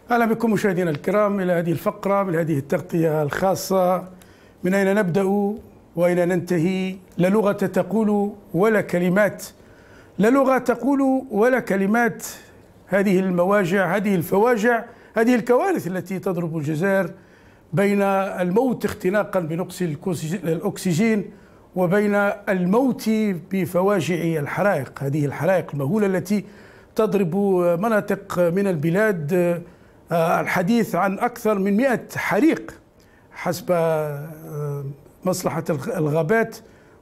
أهلا بكم مشاهدينا الكرام إلى هذه الفقرة من هذه التغطية الخاصة. من أين نبدأ وأين ننتهي؟ لا لغة تقول ولا كلمات، لا لغة تقول ولا كلمات. هذه المواجع، هذه الفواجع، هذه الكوارث التي تضرب الجزائر بين الموت اختناقا بنقص الأكسجين وبين الموت بفواجع الحرائق. هذه الحرائق المهولة التي تضرب مناطق من البلاد. الحديث عن أكثر من 100 حريق حسب مصلحة الغابات،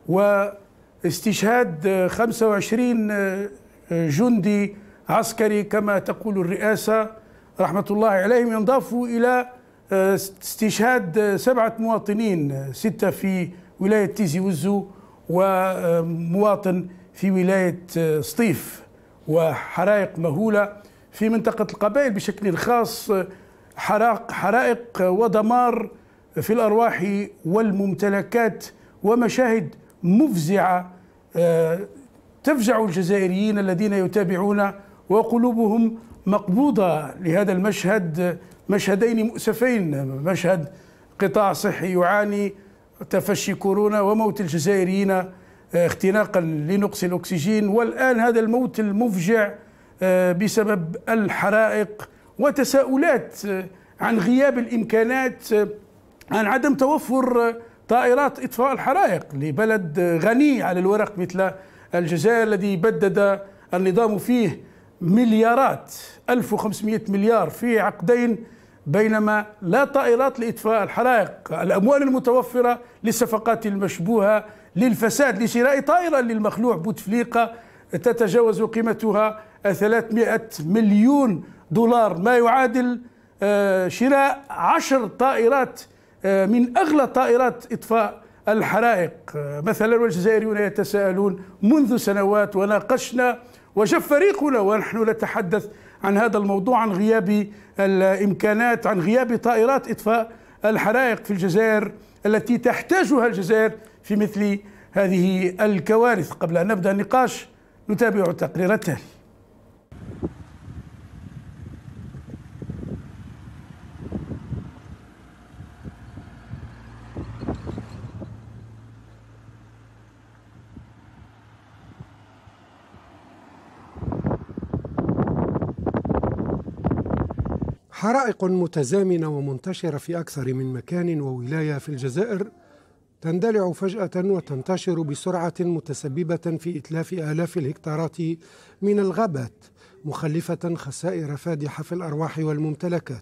واستشهاد 25 جندي عسكري كما تقول الرئاسة رحمة الله عليهم، ينضاف إلى استشهاد 7 مواطنين، 6 في ولاية تيزي وزو ومواطن في ولاية سطيف. وحرائق مهولة في منطقة القبائل بشكل خاص، حرائق ودمار في الأرواح والممتلكات، ومشاهد مفزعة تفجع الجزائريين الذين يتابعون وقلوبهم مقبوضة لهذا المشهد. مشهدين مؤسفين، مشهد قطاع صحي يعاني تفشي كورونا وموت الجزائريين اختناقا لنقص الأكسجين، والآن هذا الموت المفجع بسبب الحرائق، وتساؤلات عن غياب الإمكانات، عن عدم توفر طائرات إطفاء الحرائق لبلد غني على الورق مثل الجزائر الذي بدد النظام فيه مليارات، 1500 مليار في عقدين، بينما لا طائرات لإطفاء الحرائق. الأموال المتوفرة للصفقات المشبوهة للفساد، لشراء طائرة للمخلوع بوتفليقة تتجاوز قيمتها 300 مليون دولار، ما يعادل شراء 10 طائرات من أغلى طائرات إطفاء الحرائق مثلا. والجزائريون يتساءلون منذ سنوات، وناقشنا وجف فريقنا ونحن نتحدث عن هذا الموضوع، عن غياب الإمكانات، عن غياب طائرات إطفاء الحرائق في الجزائر التي تحتاجها الجزائر في مثل هذه الكوارث. قبل أن نبدأ النقاش نتابع التقرير التالي. حرائق متزامنة ومنتشرة في أكثر من مكان وولاية في الجزائر تندلع فجأة وتنتشر بسرعة، متسببة في إتلاف آلاف الهكتارات من الغابات، مخلفة خسائر فادحة في الأرواح والممتلكات.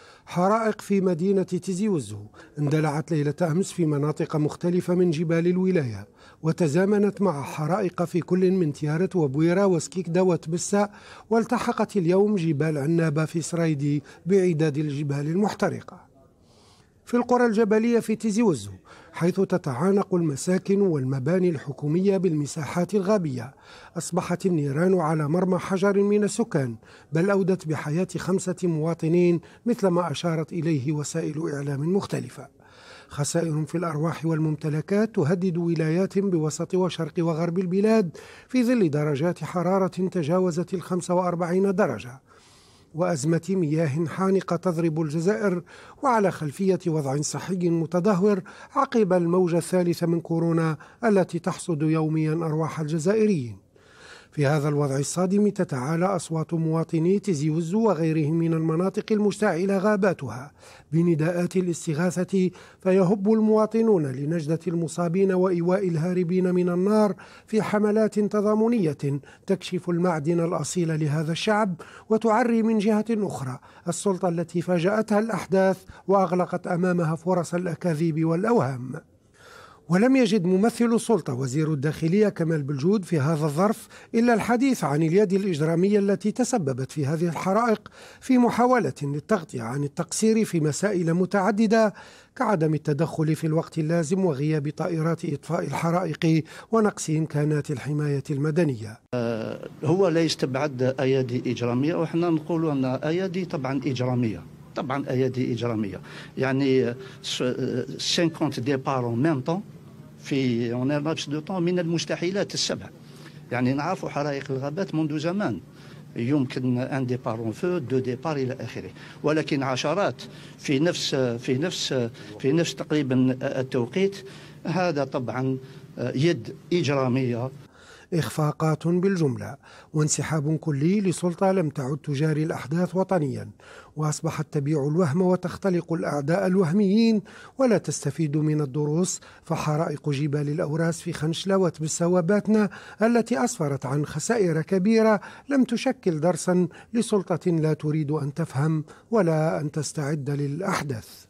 حرائق في مدينة تيزي وزو اندلعت ليلة أمس في مناطق مختلفة من جبال الولاية، وتزامنت مع حرائق في كل من تيارت وبويرة وسكيكدا وتبسة، والتحقت اليوم جبال عنابة في سرايدي بعداد الجبال المحترقة. في القرى الجبلية في تيزي وزو، حيث تتعانق المساكن والمباني الحكومية بالمساحات الغابية، أصبحت النيران على مرمى حجر من السكان، بل أودت بحياة 5 مواطنين مثل ما أشارت إليه وسائل إعلام مختلفة. خسائر في الأرواح والممتلكات تهدد ولايات بوسط وشرق وغرب البلاد في ظل درجات حرارة تجاوزت 45 درجة، وأزمة مياه حانقة تضرب الجزائر، وعلى خلفية وضع صحي متدهور عقب الموجة الثالثة من كورونا التي تحصد يوميا أرواح الجزائريين. في هذا الوضع الصادم تتعالى أصوات مواطني تيزي وزو وغيرهم من المناطق المشتعلة غاباتها بنداءات الاستغاثة، فيهب المواطنون لنجدة المصابين وإيواء الهاربين من النار في حملات تضامنية تكشف المعدن الأصيل لهذا الشعب، وتعري من جهة أخرى السلطة التي فاجأتها الأحداث وأغلقت أمامها فرص الأكاذيب والأوهام. ولم يجد ممثل السلطة وزير الداخلية كمال بلجود في هذا الظرف إلا الحديث عن اليد الإجرامية التي تسببت في هذه الحرائق، في محاولة للتغطية عن التقصير في مسائل متعددة كعدم التدخل في الوقت اللازم وغياب طائرات إطفاء الحرائق ونقص إمكانات الحماية المدنية. هو لا يستبعد أيادي إجرامية، وإحنا نقول أن أيادي طبعا إجرامية، طبعا أيادي إجرامية، يعني 50 ديبار en même temps في un laps de temps من المستحيلات السبع. يعني نعرف حرائق الغابات منذ زمان، يمكن ان ديبار اون فو، دو ديبار الى اخره، ولكن عشرات في نفس تقريبا التوقيت. هذا طبعا يد إجرامية. إخفاقات بالجملة وانسحاب كلي لسلطة لم تعد تجاري الأحداث وطنيا، وأصبحت تبيع الوهم وتختلق الأعداء الوهميين ولا تستفيد من الدروس. فحرائق جبال الأوراس في خنش لوت بالسواباتنا التي أسفرت عن خسائر كبيرة لم تشكل درسا لسلطة لا تريد أن تفهم ولا أن تستعد للأحداث.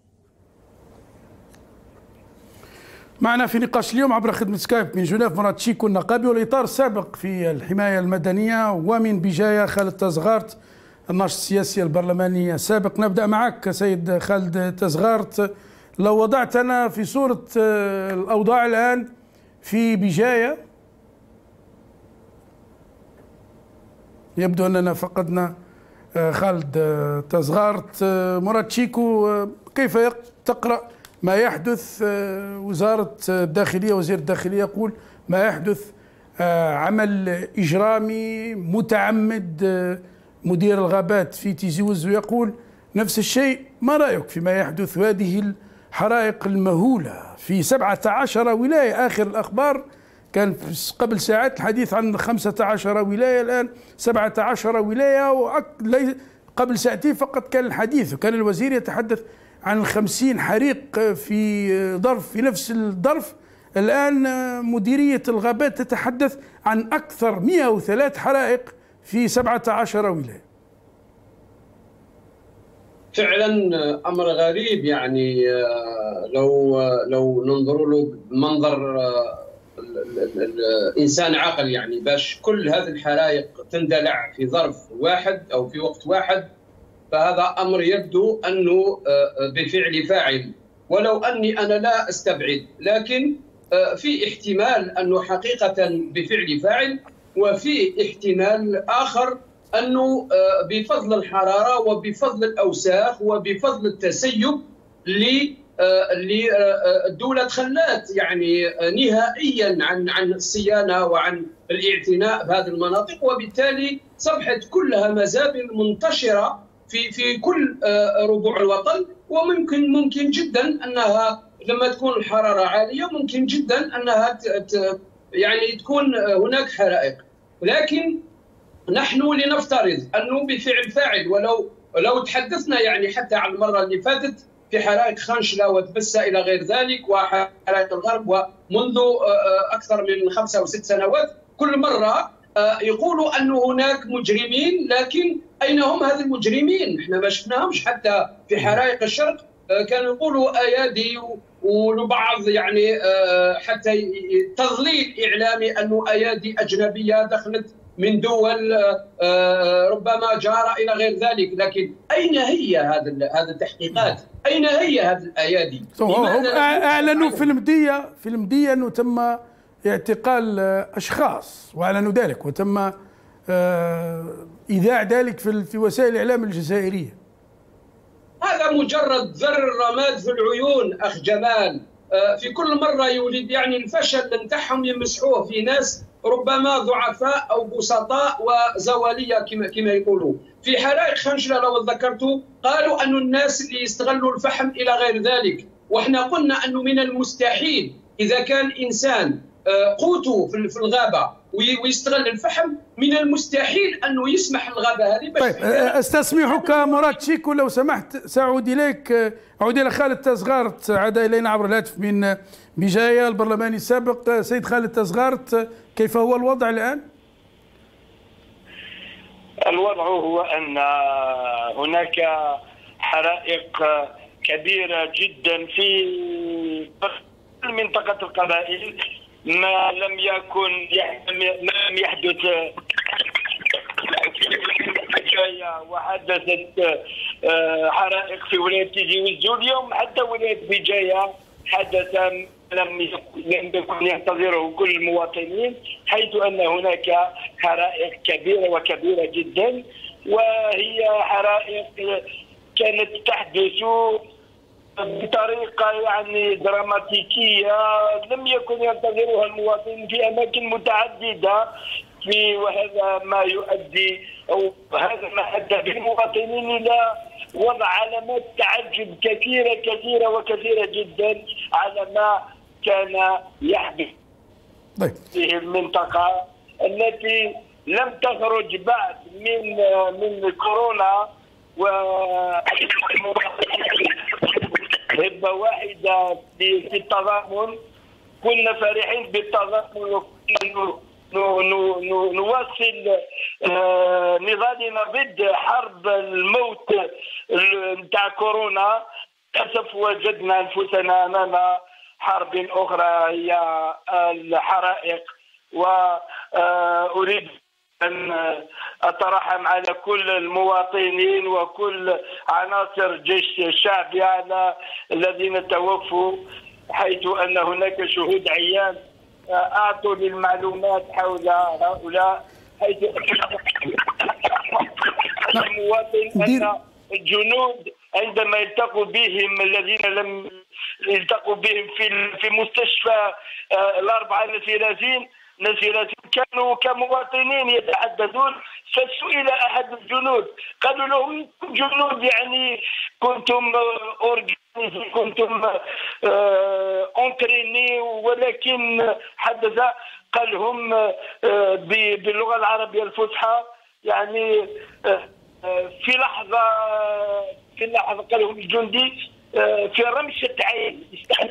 معنا في نقاش اليوم عبر خدمة سكايب من جنيف مراد شيكو النقابي، والإطار السابق في الحماية المدنية، ومن بجاية خالد تزغارت الناشط السياسي البرلماني السابق. نبدأ معك سيد خالد تزغارت. لو وضعتنا في صورة الأوضاع الآن في بجاية، يبدو أننا فقدنا خالد تزغارت. مراد شيكو، كيف تقرأ ما يحدث؟ وزارة الداخلية، وزير الداخلية يقول ما يحدث عمل إجرامي متعمد. مدير الغابات في تيزي وزو يقول نفس الشيء. ما رأيك فيما يحدث وهذه الحرائق المهولة في 17 ولاية؟ آخر الأخبار كان قبل ساعات الحديث عن 15 ولاية، الآن 17 ولاية، قبل ساعتين فقط كان الحديث، وكان الوزير يتحدث عن 50 حريق في ظرف، في نفس الظرف. الآن مديرية الغابات تتحدث عن أكثر 103 حرائق في 17 ولاية. فعلا أمر غريب، يعني لو ننظر له بمنظر الإنسان عاقل، يعني باش كل هذه الحرائق تندلع في ظرف واحد أو في وقت واحد، فهذا أمر يبدو أنه بفعل فاعل، ولو أني أنا لا أستبعد، لكن في احتمال أنه حقيقة بفعل فاعل، وفي احتمال آخر أنه بفضل الحرارة وبفضل الأوساخ وبفضل التسيب الدولة تخلت يعني نهائيا عن الصيانة وعن الاعتناء بهذه المناطق، وبالتالي صبحت كلها مزابل منتشرة في كل ربوع الوطن. وممكن جدا أنها لما تكون الحرارة عالية ممكن جدا أنها يعني تكون هناك حرائق، لكن نحن لنفترض أنه بفعل فاعل. ولو تحدثنا يعني حتى عن المرة اللي فاتت في حرائق خنشلة وتبسة إلى غير ذلك، وحرائق الغرب، ومنذ أكثر من 5 أو 6 سنوات كل مرة يقولوا أن هناك مجرمين، لكن أين هم هذه المجرمين؟ احنا ما شفناهمش. حتى في حرائق الشرق كانوا يقولوا أيادي، ولبعض يعني حتى تضليل إعلامي أنه أيادي أجنبية دخلت من دول ربما جارة إلى غير ذلك. لكن أين هي هذه التحقيقات؟ أين هي هذه الأيادي؟ هم أعلنوا في المدية أنه تم اعتقال أشخاص، وأعلنوا ذلك، وتم إذاع ذلك في وسائل الإعلام الجزائرية. هذا مجرد ذر الرماد في العيون أخ جمال. في كل مرة يولد يعني الفشل نتاعهم يمسحوه في ناس ربما ضعفاء أو بسطاء وزوالية كما يقولوا. في حرائق خنشلة لو ذكرتوا قالوا أن الناس اللي يستغلوا الفحم إلى غير ذلك، وإحنا قلنا أنه من المستحيل إذا كان إنسان قوته في الغابة ويستغل الفحم، من المستحيل أنه يسمح الغابة هذه. طيب استسمحك مراد شيكو لو سمحت، سأعود إليك. أعود إلى خالد تزغارت، عاد إلينا عبر الهاتف من بجاية البرلماني السابق. سيد خالد تزغارت، كيف هو الوضع الآن؟ الوضع هو أن هناك حرائق كبيرة جدا في منطقة القبائل، ما لم يحدث وحدثت حرائق في ولاية تيزي وزو. اليوم حتى ولاية بجاية حدث لم يكن ينتظره كل المواطنين، حيث أن هناك حرائق كبيرة وكبيرة جدا، وهي حرائق كانت تحدث بطريقة يعني دراماتيكية لم يكن ينتظرها المواطنين في أماكن متعددة، وهذا ما يؤدي أو هذا ما أدى بالمواطنين إلى وضع علامات تعجب كثيرة كثيرة وكثيرة جدا على ما كان يحدث في المنطقة التي لم تخرج بعد من كورونا، و هبة واحدة في التضامن. كنا فرحين بالتضامن نواصل نضالنا ضد حرب الموت نتاع كورونا. للأسف وجدنا أنفسنا أمام حرب أخرى هي الحرائق، وأريد أن أترحم على كل المواطنين وكل عناصر جيش الشعبي على الذين توفوا، حيث أن هناك شهود عيان أعطوا للمعلومات حول هؤلاء، حيث المواطن أن الجنود عندما يلتقوا بهم الذين لم يلتقوا بهم في مستشفى الأربعة نسيرازين كانوا كمواطنين يتحدثون. فسئل أحد الجنود قالوا لهم جنود يعني كنتم كنتم أونتريني، ولكن حدث قال هم باللغة العربية الفصحى يعني في لحظة قال لهم الجندي في رمشة عين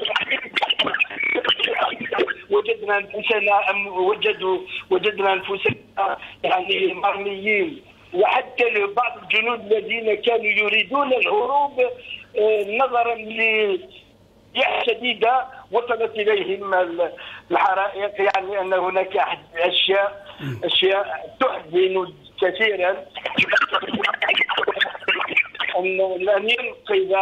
وجدنا أنفسنا يعني مرميين. وحتى بعض الجنود الذين كانوا يريدون الهروب نظرا لرياح شديدة وصلت إليهم الحرائق، يعني أن هناك أشياء تحزن كثيرا. أن ينقذ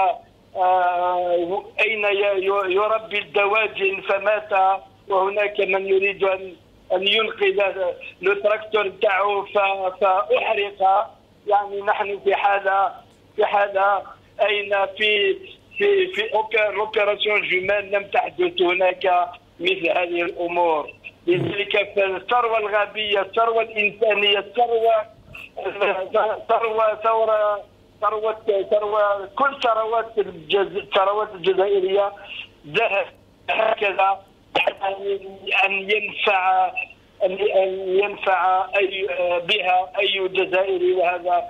أين يربي الدواجن فمات، وهناك من يريد أن ينقذ التراكتور بتاعه فأحرق. يعني نحن في حالة أين في أوبيراسيون جمال لم تحدث هناك مثل هذه الأمور. لذلك فالثروة الغابية، الثروة الإنسانية، الثروة كل الثروات الجزائرية ذهب هكذا أن ينفع بها أي جزائري. وهذا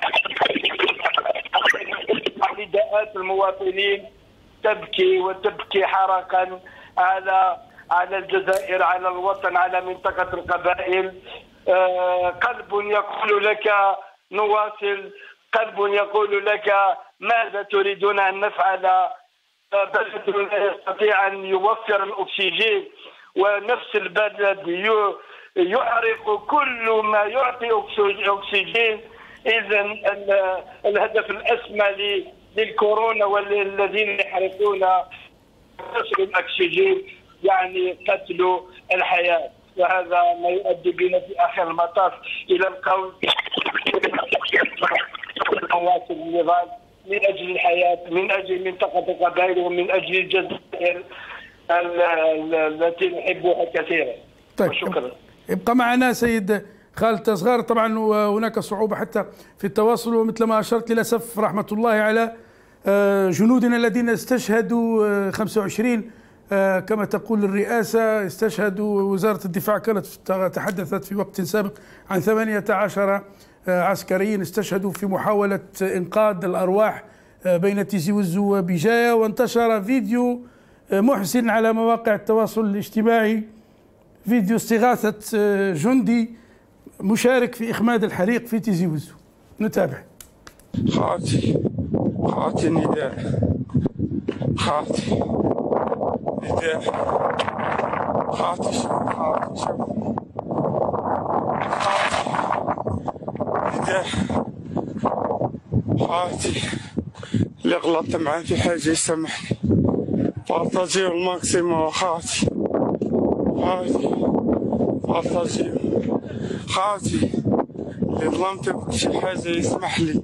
نداءات المواطنين تبكي حرقا على الجزائر، على الوطن، على منطقة القبائل. قلب يقول لك نواصل، قلب يقول لك ماذا تريدون أن نفعل؟ بلد لا يستطيع أن يوفر الأكسجين، ونفس البلد يحرق كل ما يعطي أكسجين. إذا الهدف الأسمى للكورونا والذين يحرقون نشر الأكسجين يعني قتل الحياة. وهذا ما يؤدي بنا في آخر المطاف إلى القول نواصل النضال من أجل الحياة، من أجل منطقة القبائل، ومن أجل الجزائر التي نحبها كثيرا. طيب شكرا. ابقى معنا سيد خالد تصغار. طبعا هناك صعوبة حتى في التواصل، ومثل ما أشرت للأسف رحمة الله على جنودنا الذين استشهدوا 25 كما تقول الرئاسة، استشهدوا. وزارة الدفاع كانت تحدثت في وقت سابق عن 18 عسكريين استشهدوا في محاولة إنقاذ الأرواح بين تيزي وزو وبجاية. وانتشر فيديو محزن على مواقع التواصل الاجتماعي، فيديو استغاثة جندي مشارك في إخماد الحريق في تيزي وزو. نتابع. خاطي نداء، خاطي نداء، خاطي نداء، خاطي اللي غلطت معاه في حاجة يسامحني، بارطاجيو الماكسيموم. خاطي بارطاجيو، خاطي اللي ظلمت بشي حاجة يسمح لي.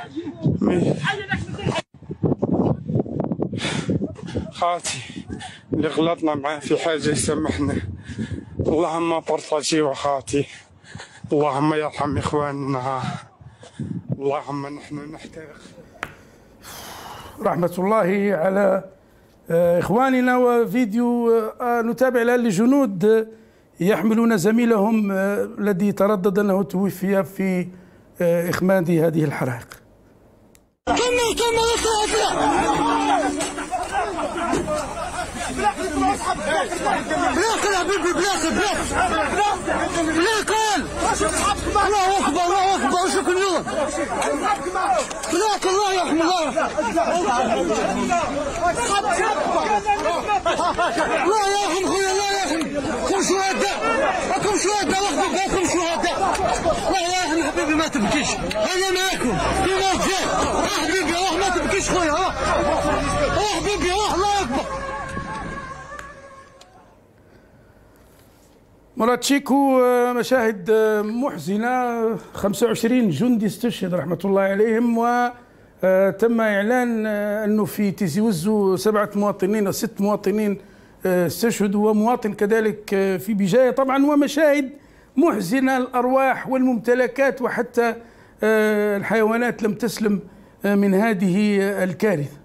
خاطي اللي غلطنا معاه في حاجة يسامحنا. اللهم بارطاجيو خاطي، اللهم يرحم إخواننا اللهم نحن نحترق. رحمة الله على إخواننا. وفيديو نتابع الآن لجنود يحملون زميلهم الذي تردد أنه توفي في إخماد هذه الحرائق. الله اكبر الله اكبر شكرا لله. بلاك الله يرحم الله. الله يرحم خويا الله يرحم. كم شهداء راكم شهداء راكم شهداء. الله يرحم حبيبي ما تبكيش انا معاكم كيما جاي. حبيبي روح ما تبكيش خويا روح حبيبي روح. الله اكبر. مراتشيكو مشاهد محزنة. 25 جندي استشهد رحمة الله عليهم، وتم إعلان أنه في تيزي وزو 7 مواطنين أو 6 مواطنين استشهدوا ومواطن كذلك في بجاية طبعا. ومشاهد محزنة، الأرواح والممتلكات وحتى الحيوانات لم تسلم من هذه الكارثة.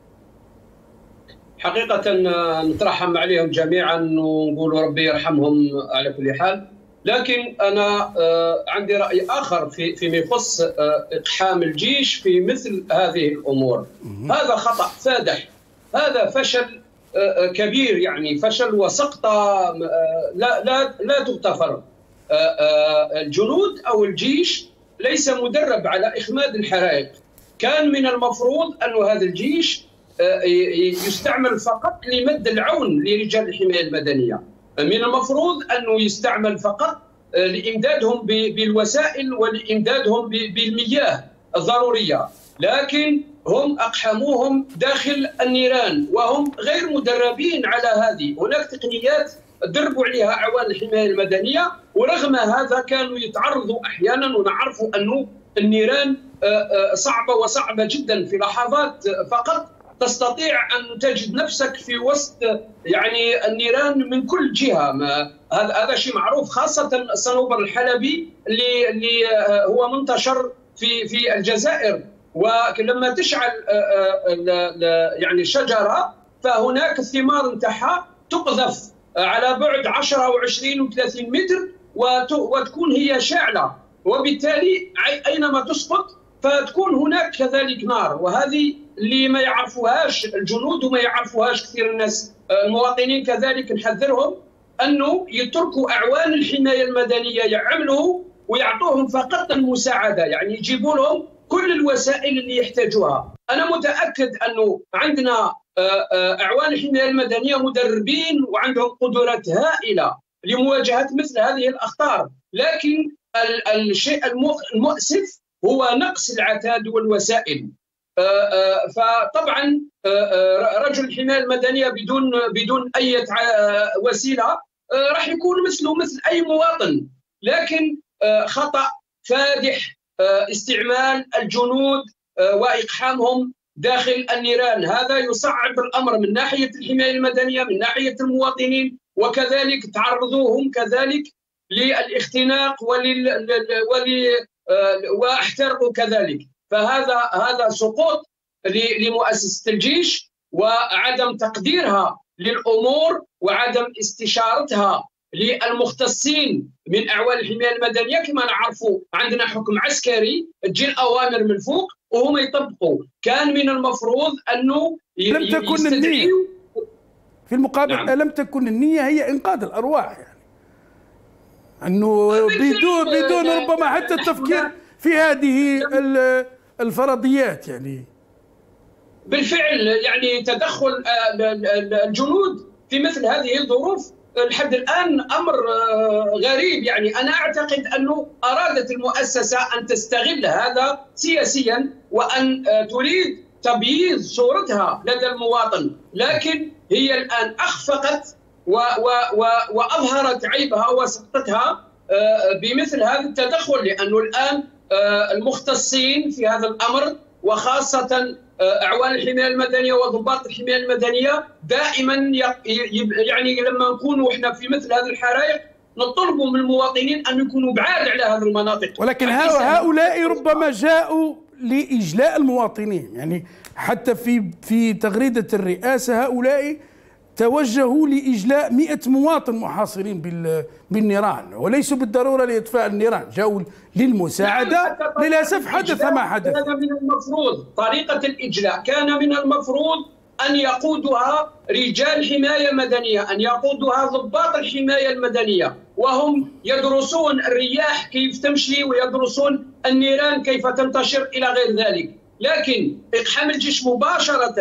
حقيقة نترحم عليهم جميعا ونقول ربي يرحمهم على كل حال. لكن أنا عندي رأي آخر فيما يخص إقحام الجيش في مثل هذه الأمور. هذا خطأ فادح، هذا فشل كبير، يعني فشل وسقطة لا تغتفر. الجنود أو الجيش ليس مدرب على إخماد الحرائق. كان من المفروض أن هذا الجيش يستعمل فقط لمد العون لرجال الحماية المدنية. من المفروض أنه يستعمل فقط لإمدادهم بالوسائل ولإمدادهم بالمياه الضرورية، لكن هم أقحموهم داخل النيران وهم غير مدربين على هذه. هناك تقنيات دربوا عليها أعوان الحماية المدنية، ورغم هذا كانوا يتعرضوا أحيانا، ونعرف أنه النيران صعبة جدا. في لحظات فقط تستطيع أن تجد نفسك في وسط يعني النيران من كل جهة. هذا شيء معروف، خاصة الصنوبر الحلبي اللي هو منتشر في الجزائر. ولما تشعل يعني شجرة فهناك الثمار نتاعها تقذف على بعد 10 و20 و30 متر وتكون هي شاعلة، وبالتالي أينما تسقط فتكون هناك كذلك نار. وهذه اللي ما يعرفوهاش الجنود وما يعرفوهاش كثير الناس. المواطنين كذلك نحذرهم أنه يتركوا أعوان الحماية المدنية يعملوا ويعطوهم فقط المساعدة، يعني يجيبوا لهم كل الوسائل اللي يحتاجوها. أنا متأكد أنه عندنا أعوان الحماية المدنية مدربين وعندهم قدرات هائلة لمواجهة مثل هذه الأخطار، لكن الشيء المؤسف هو نقص العتاد والوسائل. فطبعا رجل الحماية المدنية بدون أي وسيلة راح يكون مثله مثل أي مواطن، لكن خطأ فادح استعمال الجنود وإقحامهم داخل النيران. هذا يصعب الأمر من ناحية الحماية المدنية، من ناحية المواطنين، وكذلك تعرضوهم كذلك للاختناق واحترقوا كذلك. فهذا سقوط لمؤسسة الجيش وعدم تقديرها للأمور وعدم استشارتها للمختصين من أعوان الحماية المدنية. كما نعرفوا عندنا حكم عسكري تجي الأوامر من فوق وهم يطبقوا. كان من المفروض أنه لم تكن النية في المقابل. نعم. لم تكن النية هي إنقاذ الأرواح، يعني أنه بدون ربما حتى التفكير في هذه الفرضيات. يعني بالفعل يعني تدخل الجنود في مثل هذه الظروف لحد الآن أمر غريب. يعني أنا أعتقد أنه أرادت المؤسسة أن تستغل هذا سياسيا وأن تريد تبييض صورتها لدى المواطن، لكن هي الآن أخفقت وأظهرت عيبها وسقطتها بمثل هذا التدخل. لأنه الآن المختصين في هذا الأمر وخاصة أعوان الحماية المدنية وضباط الحماية المدنية دائما يعني لما نكونوا احنا في مثل هذه الحرائق نطلب من المواطنين أن يكونوا بعاد على هذه المناطق. ولكن هؤلاء ربما جاءوا لإجلاء المواطنين، يعني حتى في تغريدة الرئاسة هؤلاء توجهوا لإجلاء 100 مواطن محاصرين بالنيران، وليسوا بالضرورة لإطفاء النيران، جاءوا للمساعدة. للأسف حدث ما حدث. كان من المفروض طريقة الإجلاء كان من المفروض أن يقودها رجال حماية مدنية، أن يقودها ضباط الحماية المدنية، وهم يدرسون الرياح كيف تمشي ويدرسون النيران كيف تنتشر إلى غير ذلك. لكن اقحام الجيش مباشرة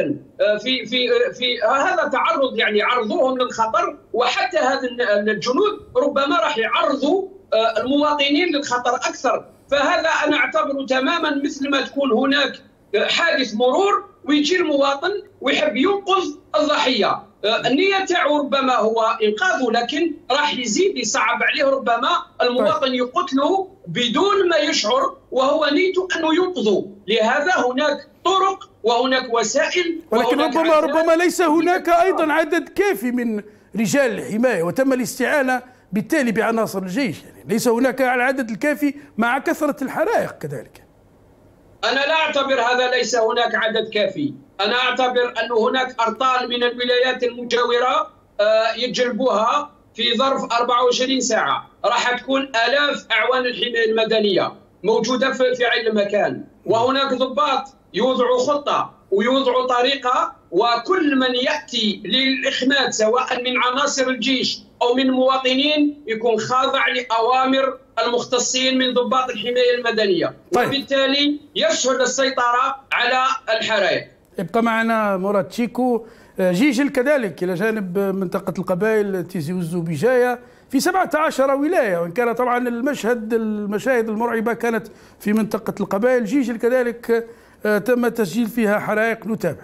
في هذا تعرض، يعني عرضوهم للخطر، وحتى هذا الجنود ربما راح يعرضوا المواطنين للخطر أكثر. فهذا أنا أعتبره تماما مثل ما تكون هناك حادث مرور ويجي المواطن ويحب ينقذ الضحية، النية تاعو ربما هو إنقاذه، لكن راح يزيد يصعب عليه ربما المواطن يقتله بدون ما يشعر وهو نيته أنه ينقذه. لهذا هناك طرق وهناك وسائل، ولكن ربما ليس هناك أيضا عدد كافي من رجال الحماية، وتم الاستعانة بالتالي بعناصر الجيش، يعني ليس هناك العدد الكافي مع كثرة الحرائق كذلك. أنا لا أعتبر هذا ليس هناك عدد كافي، أنا أعتبر أن هناك أرطال من الولايات المجاورة يجلبوها في ظرف 24 ساعة، راح تكون آلاف أعوان الحماية المدنية موجودة في عين مكان، وهناك ضباط يوضعوا خطة ويوضعوا طريقة، وكل من يأتي للإخماد سواء من عناصر الجيش أو من مواطنين يكون خاضع لأوامر المختصين من ضباط الحماية المدنية. طيب. وبالتالي يسهل السيطرة على الحرائق. يبقى معنا مراد شيكو. جيجل كذلك إلى جانب منطقة القبائل تيزي وزو بجاية في 17 ولاية، وإن كان طبعا المشاهد المرعبة كانت في منطقة القبائل. جيجل كذلك تم تسجيل فيها حرائق، نتابع.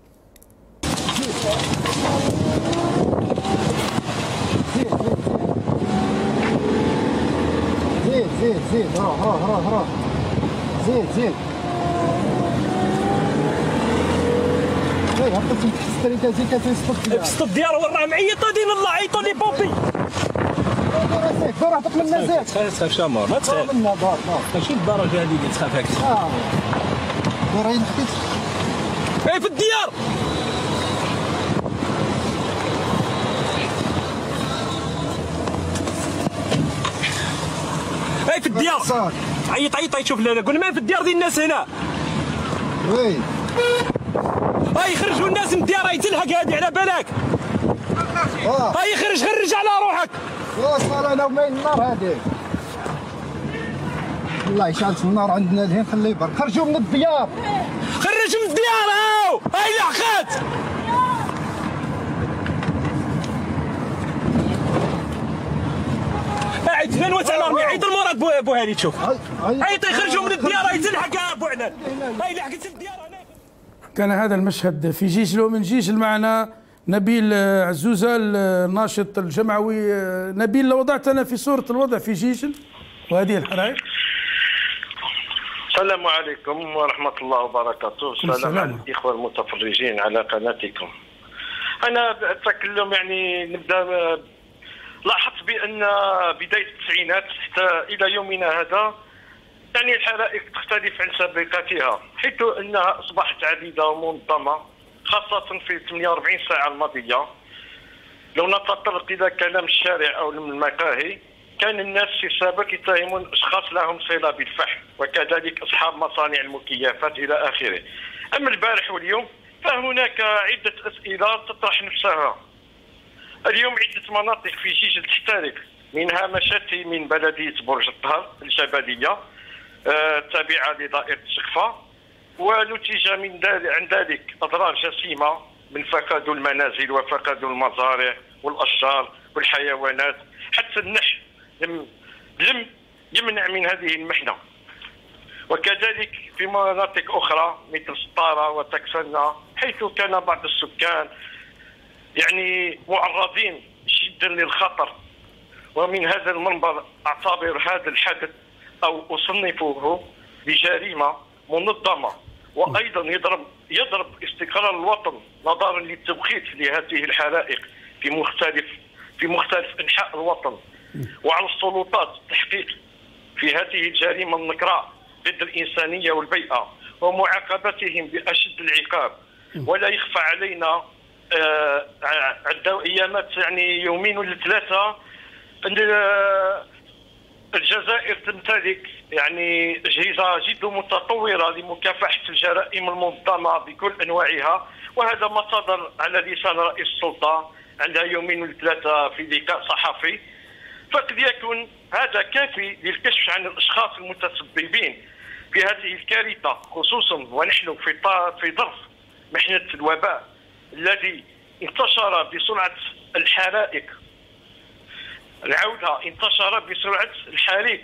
زيد ها زيد هبطت تحس انت زيد كتسقط الديار وراه معيط دين الله عيطوا لي بوبي دور هبط من زيد تخاف شامور ما تخاف منا دار ماشي الدرجه هذه اللي تخاف هكذا دور عين حكيت في الديار في الديار عيط شوف لنا قول ما في الديار ديال الناس هنا وي هاي خرجوا الناس من الديار هاي تلحق هذه على بالك هاي خرج على روحك وصل انا ومين النار هذه والله شالت النار عندنا لهين خليه يبرد خرجوا من الديار هاو هاي اللي حقات عيط فين وسع الارمي عيط المراد بو هاني تشوف عيط يخرجوا من الديار هاي تلحق بو عنان هاي اللي حقت الديار هنا. كان هذا المشهد في جيجل. ومن جيجل معنا نبيل عزوزة الناشط الجمعوي. نبيل، لو وضعتنا في صورة الوضع في جيجل وهذه الحرائق. السلام عليكم ورحمة الله وبركاته. السلام على الإخوة المتفرجين على قناتكم. أنا أتكلم يعني نبدأ. لاحظت بأن بداية التسعينات حتى إلى يومنا هذا يعني الحرائق تختلف عن سابقتها، حيث أنها أصبحت عديدة ومنظمة خاصة في 48 ساعة الماضية. لو نتطرق إلى كلام الشارع أو المقاهي، كان الناس في السابق يتهمون أشخاص لهم صلة بالفحم، وكذلك أصحاب مصانع المكيفات إلى آخره. أما البارح واليوم فهناك عدة أسئلة تطرح نفسها. اليوم عدة مناطق في جيجل تحترق، منها مشاتي من بلدية برج الطهر الجبلية تابعة لدائرة الشقفة، ونتج عن ذلك أضرار جسيمة من فقدوا المنازل وفقدوا المزارع والأشجار والحيوانات، حتى النحل لم يمنع من هذه المحنة. وكذلك في مناطق أخرى مثل سطارة وتكسنة، حيث كان بعض السكان يعني معرضين جدا للخطر. ومن هذا المنبر أعتبر هذا الحدث أو أصنفه بجريمة منظمة، وأيضا يضرب استقرار الوطن نظرا للتوقيت لهذه الحرائق في مختلف أنحاء الوطن. وعلى السلطات التحقيق في هذه الجريمة النكراء ضد الإنسانية والبيئة ومعاقبتهم بأشد العقاب. ولا يخفى علينا عدة أيامات يعني يومين ولا ثلاثة أن الجزائر تمتلك يعني أجهزة جد متطورة لمكافحة الجرائم المنظمة بكل أنواعها، وهذا ما صدر على لسان رئيس السلطة عندها يومين ولا ثلاثة في لقاء صحفي. فقد يكون هذا كافي للكشف عن الأشخاص المتسببين في هذه الكارثة، خصوصا ونحن في ظرف محنة الوباء الذي انتشر بسرعة الحرائق. العودة انتشر بسرعة الحريق.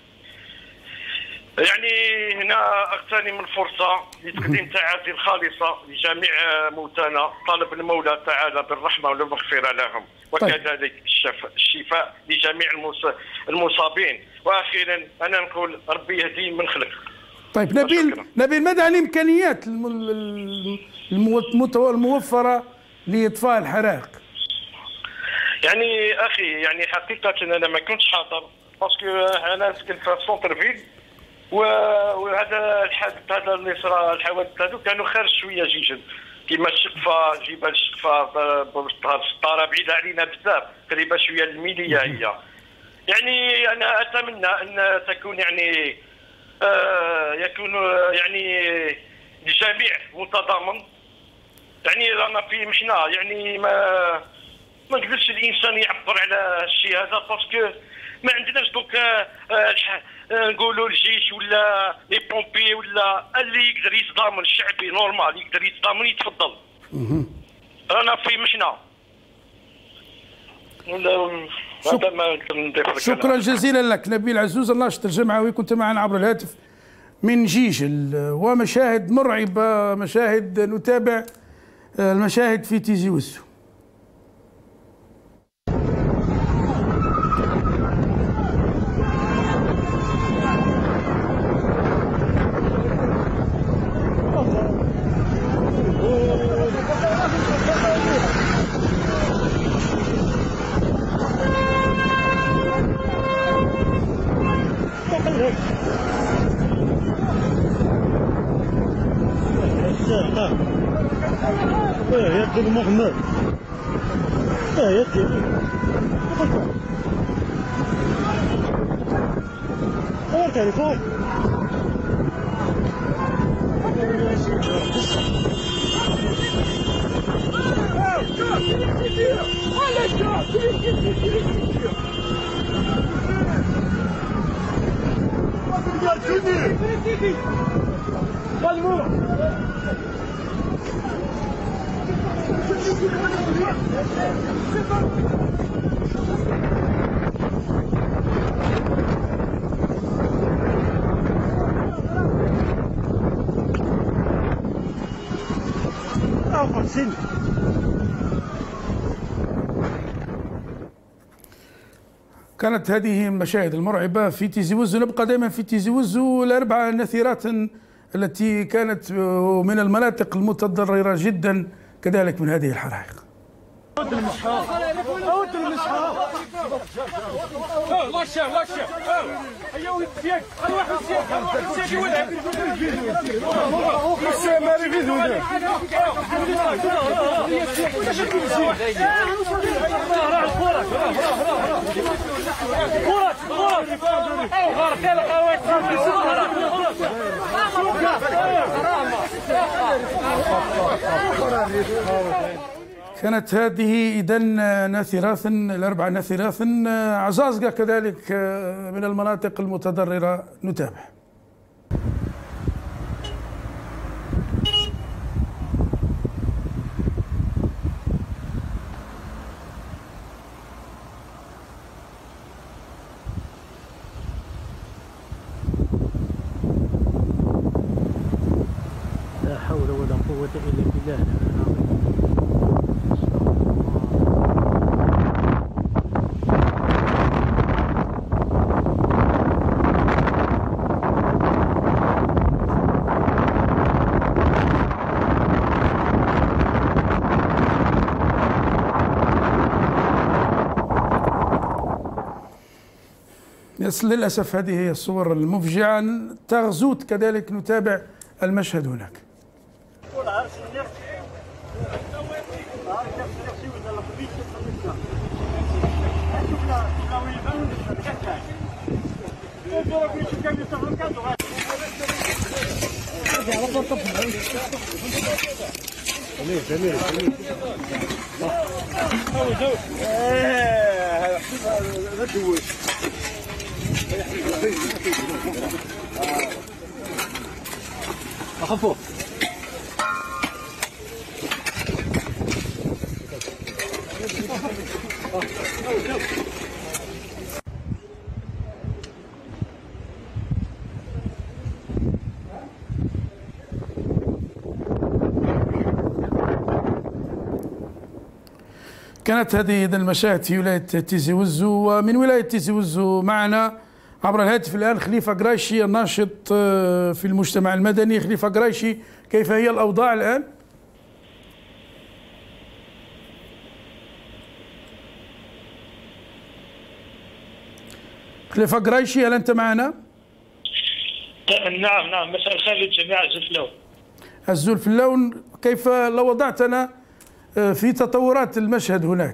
يعني هنا اغتنم الفرصة لتقديم تعازي خالصة لجميع موتانا، طالب المولى تعالى بالرحمة والمغفرة لهم، وكذلك الشفاء لجميع المصابين. واخيرا انا نقول ربي يهدي من خلق. طيب نبيل ماذا عن الامكانيات الموفرة لاطفاء الحرائق؟ يعني اخي يعني حقيقة انا ما كنتش حاضر باسكو انا سكن في سونتر فيل، وهذا الحادث هذا اللي صرا الحوادث هذو كانوا خارج شويه جيجن كيما الشقفه، جبال الشقفه بالسطاره بعيده علينا بزاف، قريبه شويه للميليه هي. يعني انا اتمنى ان تكون يعني يكون يعني الجميع متضامن. يعني رانا في محنه، يعني ما قدرش الانسان يعبر على الشيء هذا باسكو ما عندناش دوك نقولوا الجيش ولا لي بومبي ولا اللي يقدر يتضامن، الشعبي نورمال يقدر يتضامن يتفضل. رانا في محنه. شكرا جزيلا لك نبيل عزوز، الناشط الجمعوي، كنت معنا عبر الهاتف من جيجل. ومشاهد مرعبه، مشاهد نتابع المشاهد في تيزي وزو. يا سيدي محمد يا سيدي تليفون كانت هذه المشاهد المرعبة في تيزي وزو. نبقى دائما في تيزي وزو. الأربعة النثيرات التي كانت من المناطق المتضررة جدا كذلك من هذه الحرائق. كانت هذه إذن ناثرات، الأربع ناثرات عزازقة كذلك من المناطق المتضررة. نتابع. لا حول ولا قوة إلا بالله. للأسف هذه هي الصور المفجعة. تغزوت كذلك نتابع المشهد هناك. أخفوا كانت هذه المشاهد في ولاية تيزي وزو. ومن ولاية تيزي وزو معنا عبر الهاتف الآن خليفة قرايشي الناشط في المجتمع المدني. خليفة قرايشي، كيف هي الأوضاع الآن؟ خليفة قرايشي، هل أنت معنا؟ نعم، مساء الخير للجميع. الزلفلون الزلفلون، كيف لو وضعتنا في تطورات المشهد هناك؟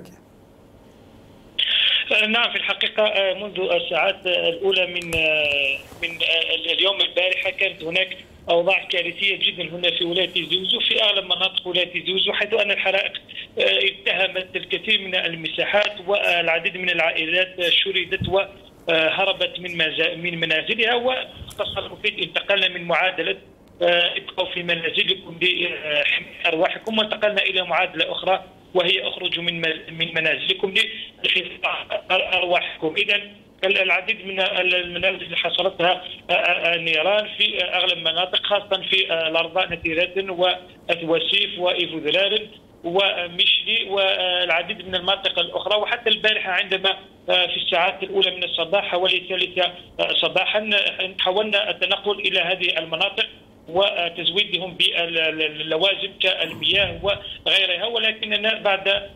نعم، في الحقيقة منذ الساعات الأولى من اليوم البارحة كانت هناك أوضاع كارثية جدا هنا في ولاية تيزي وزو، في أغلب مناطق ولاية تيزي وزو، حيث أن الحرائق اتهمت الكثير من المساحات، والعديد من العائلات شردت وهربت من منازلها. ومختصر المفيد انتقلنا من معادلة ابقوا في منازلكم لحماية أرواحكم، وانتقلنا إلى معادلة أخرى وهي اخرجوا من منازلكم لحفاظ أرواحكم. إذا العديد من المنازل اللي حصلتها النيران في اغلب المناطق، خاصه في الارضاء نتيرات واثواسيف وايفو ذلال ومشلي والعديد من المناطق الاخرى. وحتى البارحه عندما في الساعات الاولى من الصباح حوالي 3 صباحا حاولنا التنقل الى هذه المناطق وتزويدهم باللوازم كالمياه وغيرها، ولكننا بعد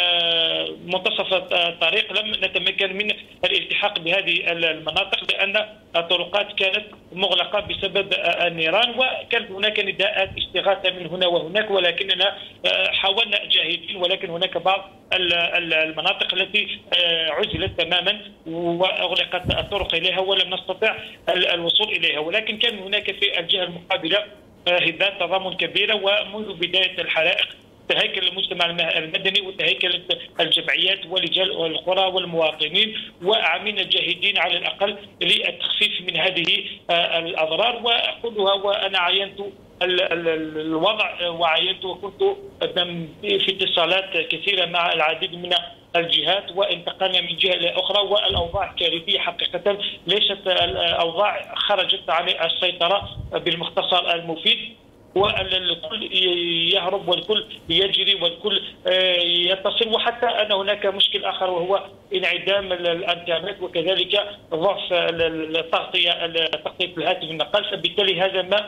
منتصف الطريق لم نتمكن من الالتحاق بهذه المناطق لأن الطرقات كانت مغلقة بسبب النيران، وكانت هناك نداءات استغاثة من هنا وهناك، ولكننا حاولنا جاهدين، ولكن هناك بعض المناطق التي عزلت تماما وأغلقت الطرق إليها ولم نستطع الوصول إليها. ولكن كان هناك في الجهة المقابلة هبات تضامن كبيرة، ومنذ بداية الحرائق تهيكل المجتمع المدني وتهيكل الجمعيات ورجال القرى والمواطنين، وعملنا جاهدين على الأقل للتخفيف من هذه الأضرار. وأقولها وأنا عاينت الوضع وعاينت وكنت في اتصالات كثيرة مع العديد من الجهات، وانتقلنا من جهة إلى أخرى، والأوضاع كارثية حقيقة، ليست الأوضاع خرجت عن السيطرة بالمختصر المفيد، والكل يهرب والكل يجري والكل يتصل. وحتى أن هناك مشكل آخر وهو انعدام الانترنت وكذلك ضعف تغطية الهاتف النقال، فبالتالي هذا ما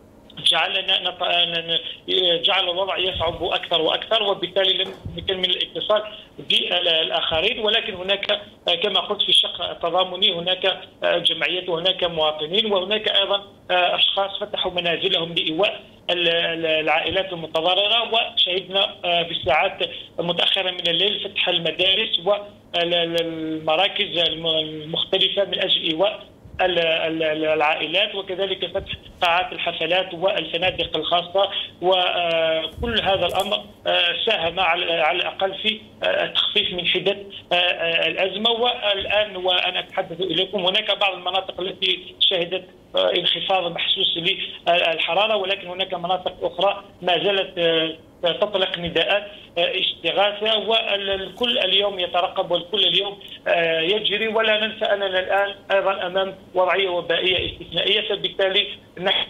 جعل الوضع يصعب أكثر وأكثر، وبالتالي لم يمكن من الاتصال بالآخرين. ولكن هناك كما قلت في الشق التضامني هناك جمعيات وهناك مواطنين وهناك أيضا أشخاص فتحوا منازلهم لإيواء العائلات المتضررة. وشهدنا في الساعات المتأخرة من الليل فتح المدارس والمراكز المختلفة من أجل إيواء العائلات، وكذلك فتح قاعات الحفلات والفنادق الخاصة. وكل هذا الأمر ساهم على الأقل في التخفيف من حدة الأزمة. والآن وأنا أتحدث إليكم هناك بعض المناطق التي شهدت انخفاض محسوس للحرارة، ولكن هناك مناطق أخرى ما زالت تطلق نداءات استغاثة، والكل اليوم يترقب والكل اليوم يجري. ولا ننسى أننا الآن أيضا أمام وضعية وبائية استثنائية، فبالتالي نحن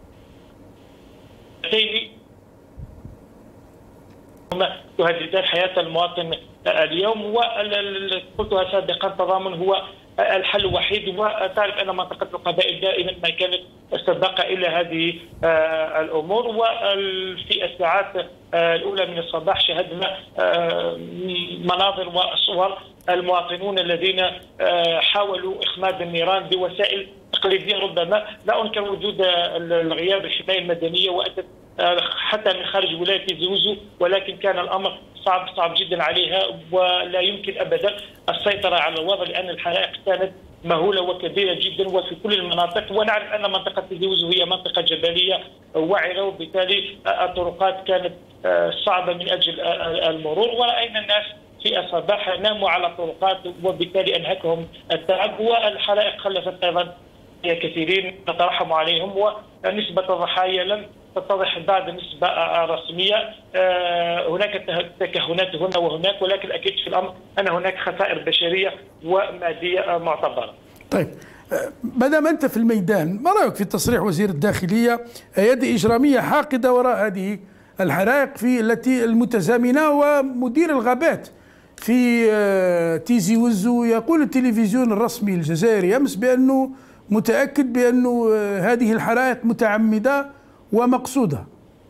تهددان حياة المواطن اليوم. وقلتها سابقا تضامن هو الحل الوحيد، وتعرف أن منطقة القبائل دائما ما كانت سباقة إلى هذه الأمور. وفي الساعات الأولى من الصباح شهدنا مناظر وصور المواطنون الذين حاولوا إخماد النيران بوسائل تقليدية. ربما لا أنكر وجود الغياب الحماية المدنية وأتت حتى من خارج ولاية زوزو، ولكن كان الأمر صعب جدا عليها، ولا يمكن أبدا السيطرة على الوضع لأن الحرائق كانت مهولة وكبيرة جدا وفي كل المناطق. ونعرف أن منطقة زوزو هي منطقة جبلية وعرة، وبالتالي الطرقات كانت صعبة من أجل المرور، ورأينا الناس في الصباح ناموا على الطرقات وبالتالي أنهكهم التعب، والحرائق خلفت أيضا كثيرين نترحم عليهم، ونسبة الضحايا لم تتضح بعد النسبة الرسمية. هناك تكهنات هنا وهناك، ولكن أكيد في الأمر أن هناك خسائر بشرية ومادية معتبرة. طيب، ما دام أنت في الميدان، ما رأيك في تصريح وزير الداخلية يد إجرامية حاقدة وراء هذه الحرائق في التي المتزامنة، ومدير الغابات في تيزي وزو يقول التلفزيون الرسمي الجزائري أمس بأنه متأكد بأنه هذه الحرائق متعمدة ومقصودة؟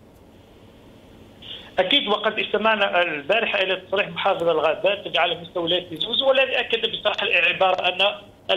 أكيد، وقد استمعنا البارحة إلى تصريح محافظ الغابات على مستوى ولاية زوزو، والذي أكد بصراحة العبارة أن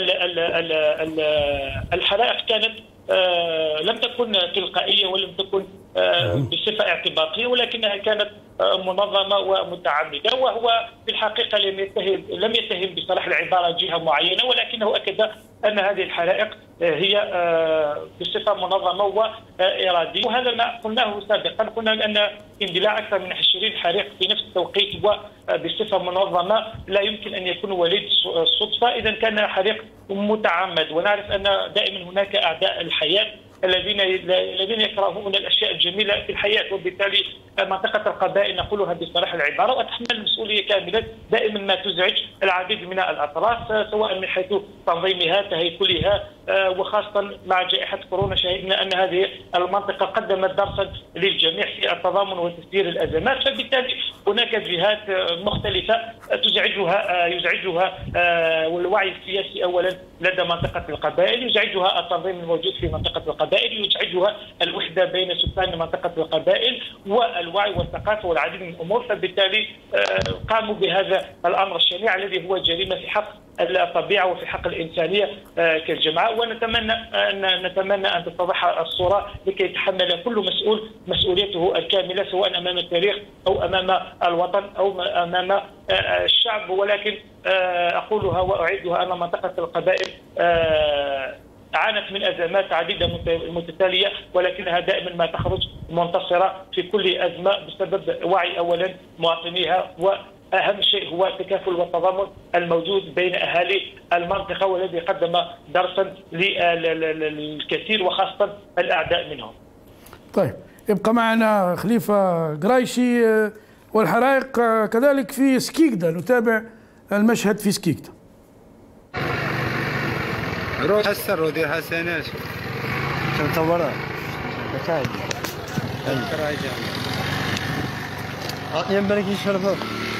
الحرائق كانت لم تكن تلقائية ولم تكن بصفة اعتباطية، ولكنها كانت منظمة ومتعمدة. وهو في الحقيقة لم يتهم بصراحة العبارة جهة معينة، ولكنه أكد أن هذه الحرائق هي بصفة منظمة وإرادية. وهذا ما قلناه سابقا، قلنا أن اندلاع أكثر من 20 حريق في نفس التوقيت وبصفة منظمة لا يمكن أن يكون وليد صدفة، إذا كان حريق متعمد. ونعرف أن دائما هناك أعداء الحياة الذين يكرهون الاشياء الجميله في الحياه، وبالتالي منطقه القبائل نقولها بصراحه العباره وتحمل المسؤوليه كامله دائما ما تزعج العديد من الاطراف، سواء من حيث تنظيمها تهيكلها، وخاصه مع جائحه كورونا شهدنا ان هذه المنطقه قدمت درسا للجميع في التضامن وتسيير الازمات. فبالتالي هناك جهات مختلفه يزعجها والوعي السياسي اولا لدى منطقه القبائل، يزعجها التنظيم الموجود في منطقه القبائل، يزعجها الوحده بين سكان منطقه القبائل والوعي والثقافه والعديد من الامور. فبالتالي قاموا بهذا الامر الشنيع الذي هو جريمه في حق الطبيعه وفي حق الانسانيه كالجماعه. ونتمنى ان تتضح الصوره لكي يتحمل كل مسؤول مسؤوليته الكامله، سواء امام التاريخ او امام الوطن او امام الشعب. ولكن اقولها واعيدها ان منطقه القبائل عانت من ازمات عديده متتاليه، ولكنها دائما ما تخرج منتصره في كل ازمه بسبب وعي اولا مواطنيها، واهم شيء هو التكافل والتضامن الموجود بين اهالي المنطقه، والذي قدم درسا للكثير وخاصه الاعداء منهم. طيب، يبقى معنا خليفه قرايشي. والحرائق كذلك في سكيكدا، نتابع المشهد في سكيكدا. روح السر ودير حسنات تصورها كاي ينبغي يشربوا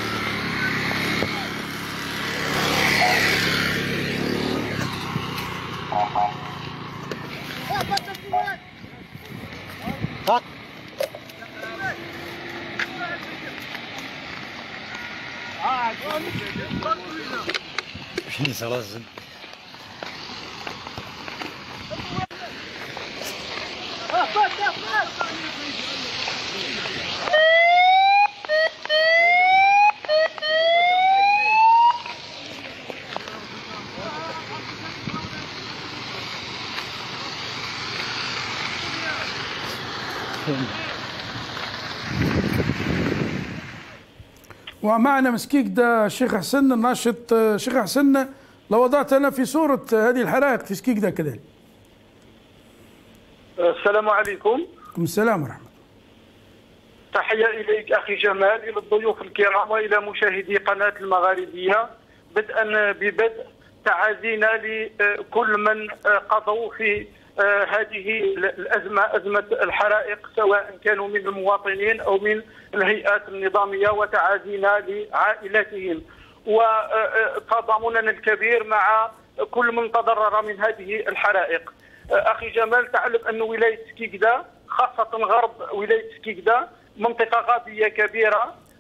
شنو خلاص ومعنا مسكيكدا الشيخ حسن الناشط. شيخ حسن، لو وضعتنا في صورة هذه الحرائق في سكيكدا كذلك. السلام عليكم. وعليكم السلام ورحمة الله. تحية إليك أخي جمال، إلى الضيوف الكرام وإلى مشاهدي قناة المغاربية. بدءا ببدء تعازينا لكل من قضوا في هذه الأزمة، أزمة الحرائق، سواء كانوا من المواطنين أو من الهيئات النظامية، وتعازينا لعائلاتهم وتضامننا الكبير مع كل من تضرر من هذه الحرائق. أخي جمال، تعلم أن ولاية سكيكدا، خاصة غرب ولاية سكيكدا، منطقة غابية كبيرة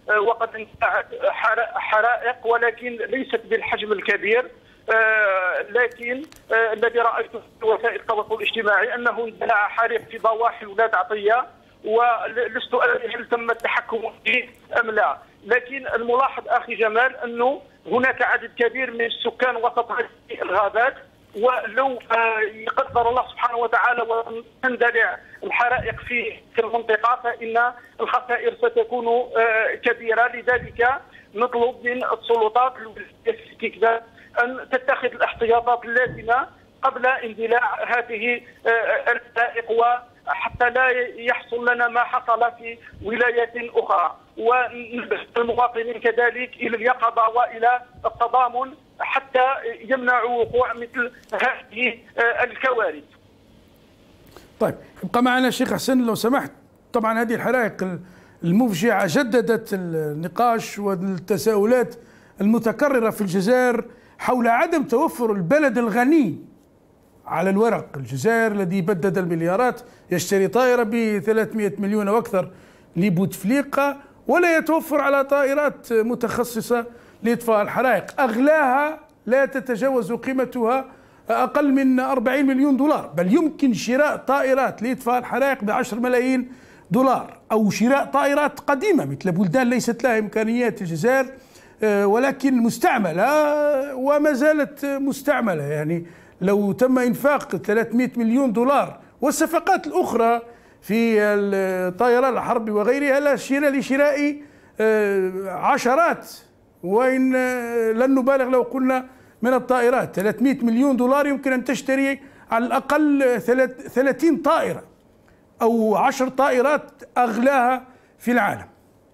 وقد انتهت حرائق ولكن ليست بالحجم الكبير. لكن الذي رايته في وسائل التواصل الاجتماعي انه اندلع حريق في ضواحي ولاد عطيه، ولست ادري هل تم التحكم فيه ام لا. لكن الملاحظ اخي جمال انه هناك عدد كبير من السكان وسط هذه الغابات، ولو يقدر الله سبحانه وتعالى وتندلع الحرائق في المنطقه فان الخسائر ستكون كبيره. لذلك نطلب من السلطات الاستكشاف ان تتخذ الاحتياطات اللازمه قبل اندلاع هذه الحرائق، وحتى لا يحصل لنا ما حصل في ولايات اخرى. وننبه المواطنين كذلك الى اليقظه والى التضامن حتى يمنعوا وقوع مثل هذه الكوارث. طيب ابقى معنا شيخ حسن لو سمحت. طبعا هذه الحرائق المفجعه جددت النقاش والتساؤلات المتكرره في الجزائر حول عدم توفر البلد الغني على الورق. الجزائر الذي بدد المليارات يشتري طائرة ب300 مليون وأكثر لبوتفليقة، ولا يتوفر على طائرات متخصصة لإطفاء الحرائق، أغلاها لا تتجاوز قيمتها أقل من 40 مليون دولار، بل يمكن شراء طائرات لإطفاء الحرائق ب10 ملايين دولار، أو شراء طائرات قديمة مثل بلدان ليست لها إمكانيات الجزائر ولكن مستعملة وما زالت مستعملة. يعني لو تم إنفاق 300 مليون دولار والصفقات الأخرى في الطائرات الحرب وغيرها لشراء عشرات وإن لن نبالغ لو قلنا من الطائرات. 300 مليون دولار يمكن أن تشتري على الأقل 30 طائرة أو 10 طائرات أغلاها في العالم.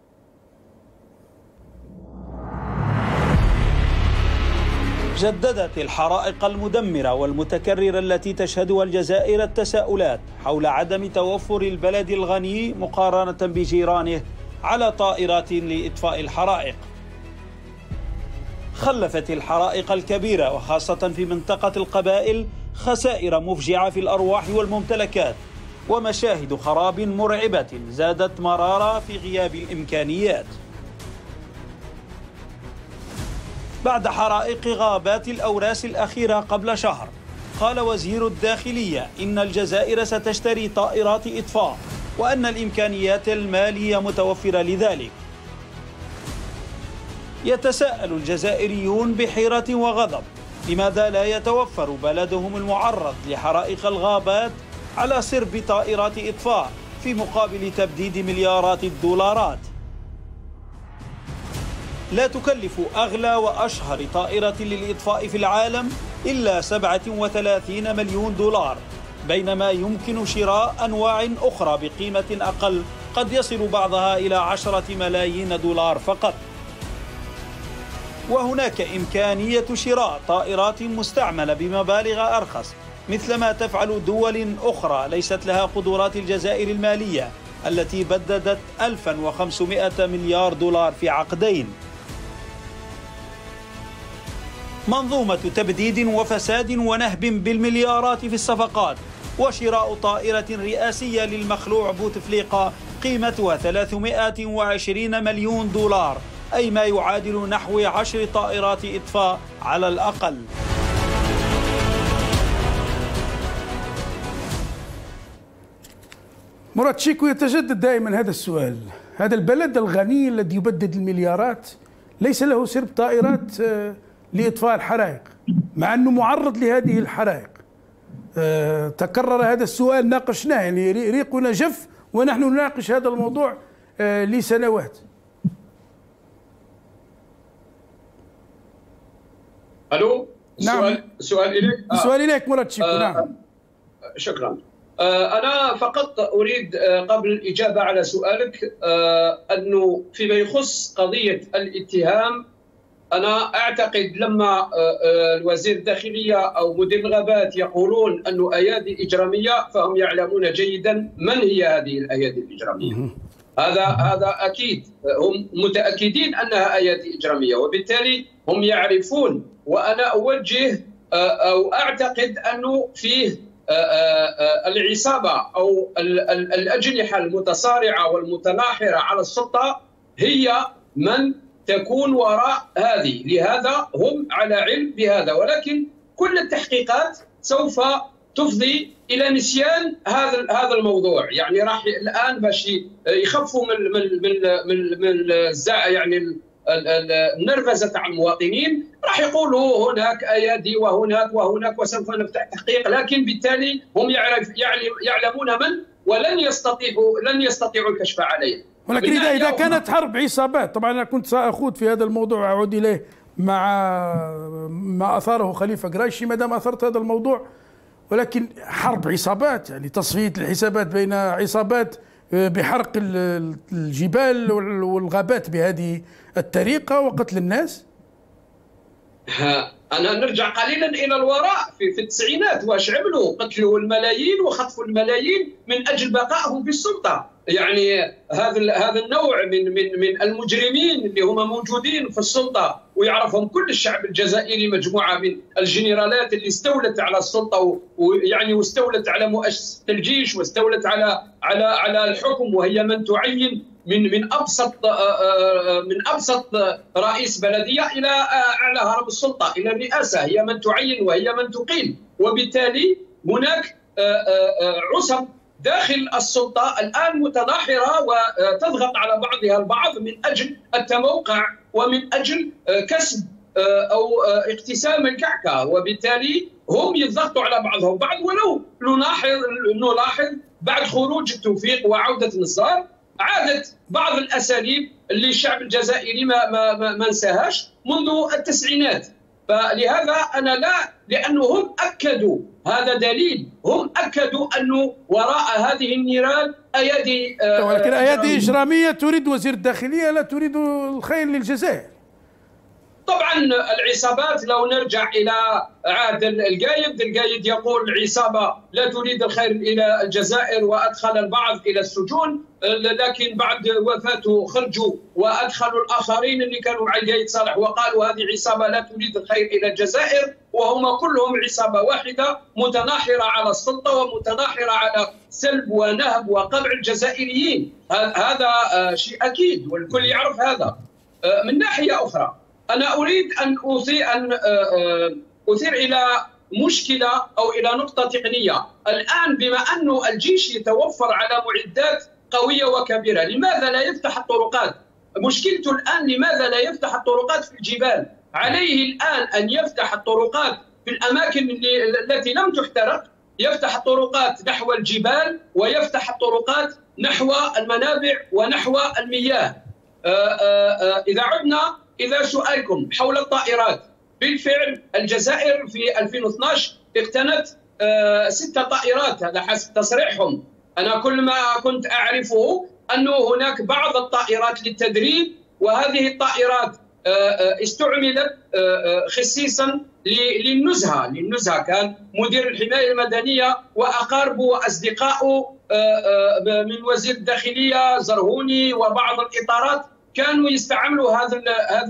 جددت الحرائق المدمرة والمتكررة التي تشهدها الجزائر التساؤلات حول عدم توفر البلد الغني مقارنة بجيرانه على طائرات لإطفاء الحرائق. خلفت الحرائق الكبيرة وخاصة في منطقة القبائل خسائر مفجعة في الأرواح والممتلكات ومشاهد خراب مرعبة زادت مرارة في غياب الإمكانيات. بعد حرائق غابات الأوراس الأخيرة قبل شهر، قال وزير الداخلية إن الجزائر ستشتري طائرات إطفاء وأن الإمكانيات المالية متوفرة لذلك. يتساءل الجزائريون بحيرة وغضب لماذا لا يتوفر بلدهم المعرض لحرائق الغابات على سرب طائرات إطفاء في مقابل تبديد مليارات الدولارات. لا تكلف أغلى وأشهر طائرة للإطفاء في العالم إلا 37 مليون دولار، بينما يمكن شراء أنواع أخرى بقيمة أقل قد يصل بعضها إلى 10 ملايين دولار فقط. وهناك إمكانية شراء طائرات مستعملة بمبالغ أرخص مثل ما تفعل دول أخرى ليست لها قدرات الجزائر المالية التي بددت 1500 مليار دولار في عقدين. منظومة تبديد وفساد ونهب بالمليارات في الصفقات وشراء طائرة رئاسية للمخلوع بوتفليقة قيمتها 320 مليون دولار، أي ما يعادل نحو 10 طائرات إطفاء على الأقل. مراد شيكو، يتجدد دائما هذا السؤال. هذا البلد الغني الذي يبدد المليارات ليس له سرب طائرات لإطفاء الحرائق مع أنه معرض لهذه الحرائق. تكرر هذا السؤال، ناقشناه، يعني ريقنا جف ونحن نناقش هذا الموضوع لسنوات. الو. نعم. سؤال اليك. سؤال اليك مراد شيكو. نعم. شكرا. أنا فقط أريد قبل الإجابة على سؤالك أنه فيما يخص قضية الاتهام، أنا أعتقد لما الوزير الداخلية أو مدير الغابات يقولون أنه أيادي إجرامية فهم يعلمون جيدا من هي هذه الأيادي الإجرامية. هذا أكيد، هم متأكدين أنها أيادي إجرامية وبالتالي هم يعرفون. وأنا أوجه أو أعتقد أنه فيه العصابة أو الأجنحة المتصارعة والمتناحرة على السلطة هي من تكون وراء هذه، لهذا هم على علم بهذا، ولكن كل التحقيقات سوف تفضي الى نسيان هذا الموضوع. يعني راح الان باش يخفوا من يعني النرفزه تاع المواطنين، راح يقولوا هناك ايادي وهناك وهناك وسوف نفتح تحقيق، لكن بالتالي هم يعلمون من ولن يستطيعوا الكشف عليه. ولكن اذا كانت حرب عصابات، طبعا انا كنت ساخوض في هذا الموضوع واعود اليه مع ما اثاره خليفه قريشي ما دام اثرت هذا الموضوع، ولكن حرب عصابات يعني تصفيه الحسابات بين عصابات بحرق الجبال والغابات بهذه الطريقه وقتل الناس. أنا نرجع قليلا إلى الوراء في التسعينات، واش عملوا؟ قتلوا الملايين وخطفوا الملايين من أجل بقائهم في السلطة. يعني هذا النوع من المجرمين اللي هم موجودين في السلطة ويعرفهم كل الشعب الجزائري، مجموعة من الجنرالات اللي استولت على السلطة ويعني واستولت على مؤسسة الجيش واستولت على الحكم، وهي من تعين من ابسط رئيس بلديه الى اعلى هرم السلطه الى الرئاسه، هي من تعين وهي من تقيم. وبالتالي هناك عصب داخل السلطه الان متناحره وتضغط على بعضها البعض من اجل التموقع ومن اجل كسب او اقتسام الكعكه، وبالتالي هم يضغطوا على بعضهم بعض. ولو نلاحظ بعد خروج التوفيق وعوده نصار عادت بعض الاساليب اللي الشعب الجزائري ما انساهاش منذ التسعينات. فلهذا انا لانه هم اكدوا، هذا دليل، هم اكدوا انه وراء هذه النيران ايادي ولكن ايادي اجراميه تريد وزير الداخليه لا تريد الخير للجزائر. طبعا العصابات لو نرجع الى عهد القايد يقول العصابه لا تريد الخير الى الجزائر وادخل البعض الى السجون، لكن بعد وفاته خرجوا وادخلوا الاخرين اللي كانوا مع القايد صالح وقالوا هذه عصابه لا تريد الخير الى الجزائر، وهم كلهم عصابه واحده متناحره على السلطه ومتناحره على سلب ونهب وقمع الجزائريين. هذا شيء اكيد والكل يعرف هذا. من ناحيه اخرى أنا أريد أن أثير إلى مشكلة أو إلى نقطة تقنية. الآن بما أن الجيش يتوفر على معدات قوية وكبيرة، لماذا لا يفتح الطرقات؟ مشكلته الآن لماذا لا يفتح الطرقات في الجبال؟ عليه الآن أن يفتح الطرقات في الأماكن التي لم تحترق، يفتح الطرقات نحو الجبال ويفتح الطرقات نحو المنابع ونحو المياه. إذا عدنا إذا سؤالكم حول الطائرات، بالفعل الجزائر في 2012 اقتنت 6 طائرات، هذا حسب تصريحهم. أنا كل ما كنت أعرفه أنه هناك بعض الطائرات للتدريب، وهذه الطائرات استعملت خصيصا للنزهة. كان مدير الحماية المدنية وأقاربه وأصدقائه من وزير الداخلية زرهوني وبعض الإطارات كانوا يستعملوا هذا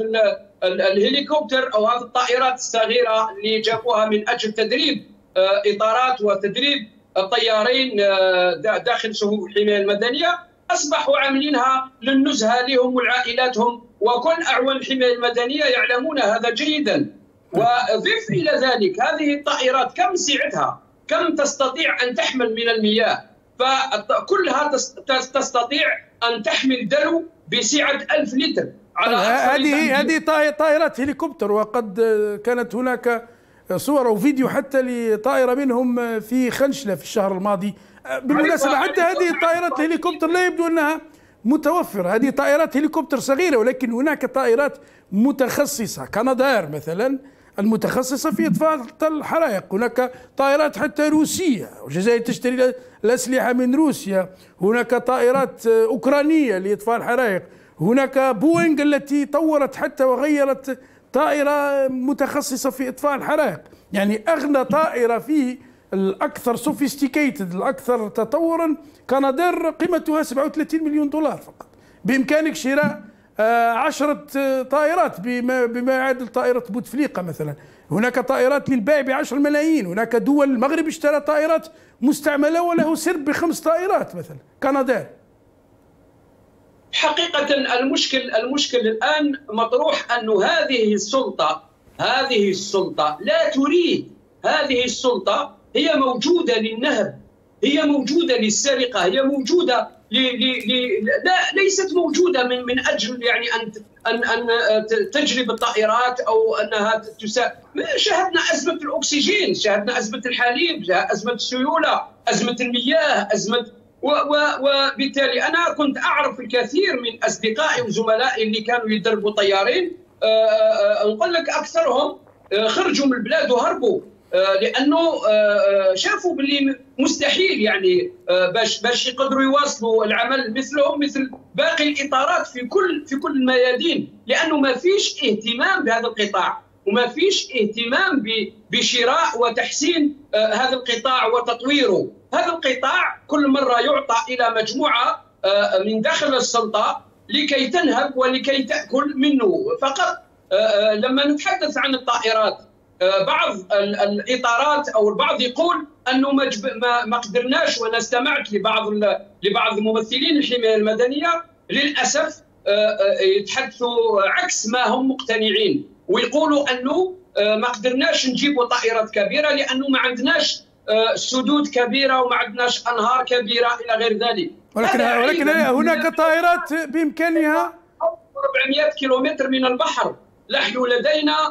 الهليكوبتر او هذه الطائرات الصغيره اللي جابوها من اجل تدريب اطارات وتدريب الطيارين داخل صفوف الحمايه المدنيه. اصبحوا عاملينها للنزهه لهم ولعائلاتهم، وكل اعوان الحمايه المدنيه يعلمون هذا جيدا. وضف الى ذلك هذه الطائرات كم سعتها؟ كم تستطيع ان تحمل من المياه؟ فكلها تستطيع ان تحمل دلو بسعة 1000 لتر على هذه طائرات هليكوبتر، وقد كانت هناك صور وفيديو حتى لطائرة منهم في خنشلة في الشهر الماضي. بالمناسبة حتى هذه الطائرات الهليكوبتر لا يبدو أنها متوفرة، هذه طائرات هليكوبتر صغيرة، ولكن هناك طائرات متخصصة كنادار مثلا المتخصصة في إطفاء الحرائق. هناك طائرات حتى روسية، والجزائر تشتري الأسلحة من روسيا. هناك طائرات أوكرانية لإطفاء الحرائق. هناك بوينغ التي طورت حتى وغيرت طائرة متخصصة في إطفاء الحرائق. يعني أغلى طائرة في الأكثر سوفيستيكيتد الأكثر تطورا كنادر قيمتها 37 مليون دولار فقط. بإمكانك شراء 10 طائرات بما يعادل طائرة بوتفليقة مثلا. هناك طائرات للبيع ب10 ملايين. هناك دول المغرب اشترى طائرات مستعملة وله سرب ب5 طائرات مثلا كنادار. حقيقة المشكل الآن مطروح أن هذه السلطة لا تريد. هذه السلطة هي موجودة للنهب، هي موجودة للسرقة، هي موجودة ليست موجودة من أجل يعني أن تجلب الطائرات أو أنها شاهدنا أزمة الأكسجين، شاهدنا أزمة الحليب، أزمة السيولة، أزمة المياه، وبالتالي أنا كنت أعرف الكثير من أصدقائي وزملائي اللي كانوا يدربوا طيارين، نقول لك أكثرهم خرجوا من البلاد وهربوا لأنه شافوا باللي مستحيل يعني باش يقدروا يواصلوا العمل مثل باقي الإطارات في كل الميادين، لأنه ما فيش اهتمام بهذا القطاع وما فيش اهتمام بشراء وتحسين هذا القطاع وتطويره. هذا القطاع كل مرة يعطى إلى مجموعة من داخل السلطة لكي تنهب ولكي تأكل منه فقط. لما نتحدث عن الطائرات، بعض الإطارات أو البعض يقول أنه ما قدرناش، وأنا استمعت لبعض ممثلين الحماية المدنية للأسف يتحدثوا عكس ما هم مقتنعين، ويقولوا أنه ما قدرناش نجيبوا طائرات كبيرة لأنه ما عندناش سدود كبيرة وما عندناش أنهار كبيرة إلى غير ذلك. ولكن هناك طائرات بإمكانها 400 كيلومتر من البحر. نحن لدينا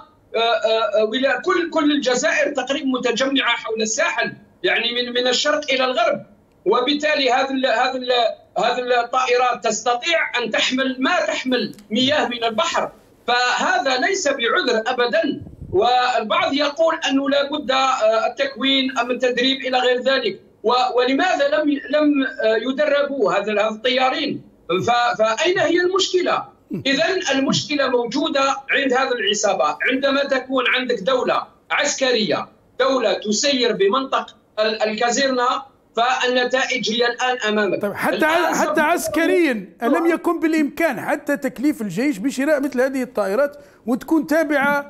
كل الجزائر تقريبا متجمعة حول الساحل، يعني من الشرق إلى الغرب، وبالتالي هذه الطائرات تستطيع أن تحمل مياه من البحر، فهذا ليس بعذر أبدا. والبعض يقول أنه لا بد التكوين أم التدريب إلى غير ذلك، ولماذا لم يدربوا هذا الطيارين؟ فأين هي المشكلة؟ إذن المشكلة موجودة عند هذه العصابات. عندما تكون عندك دولة عسكرية، دولة تسير بمنطق الكازيرنا، فالنتائج هي الآن أمامك. طيب حتى عسكريا ألم يكن بالإمكان حتى تكليف الجيش بشراء مثل هذه الطائرات وتكون تابعة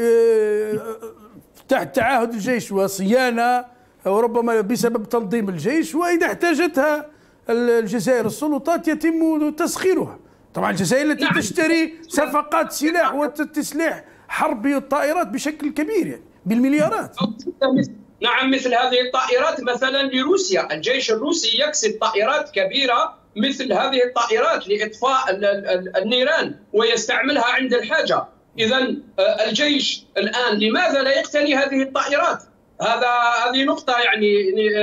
تحت تعاهد الجيش وصيانة، وربما بسبب تنظيم الجيش، وإذا احتاجتها الجزائر السلطات يتم تسخيرها؟ طبعا الجزائر التي تشتري صفقات سلاح وتسليح حربي الطائرات بشكل كبير يعني بالمليارات. نعم، مثل هذه الطائرات مثلا لروسيا، الجيش الروسي يكسب طائرات كبيرة مثل هذه الطائرات لإطفاء النيران ويستعملها عند الحاجة. إذا الجيش الآن لماذا لا يقتني هذه الطائرات؟ هذه نقطة يعني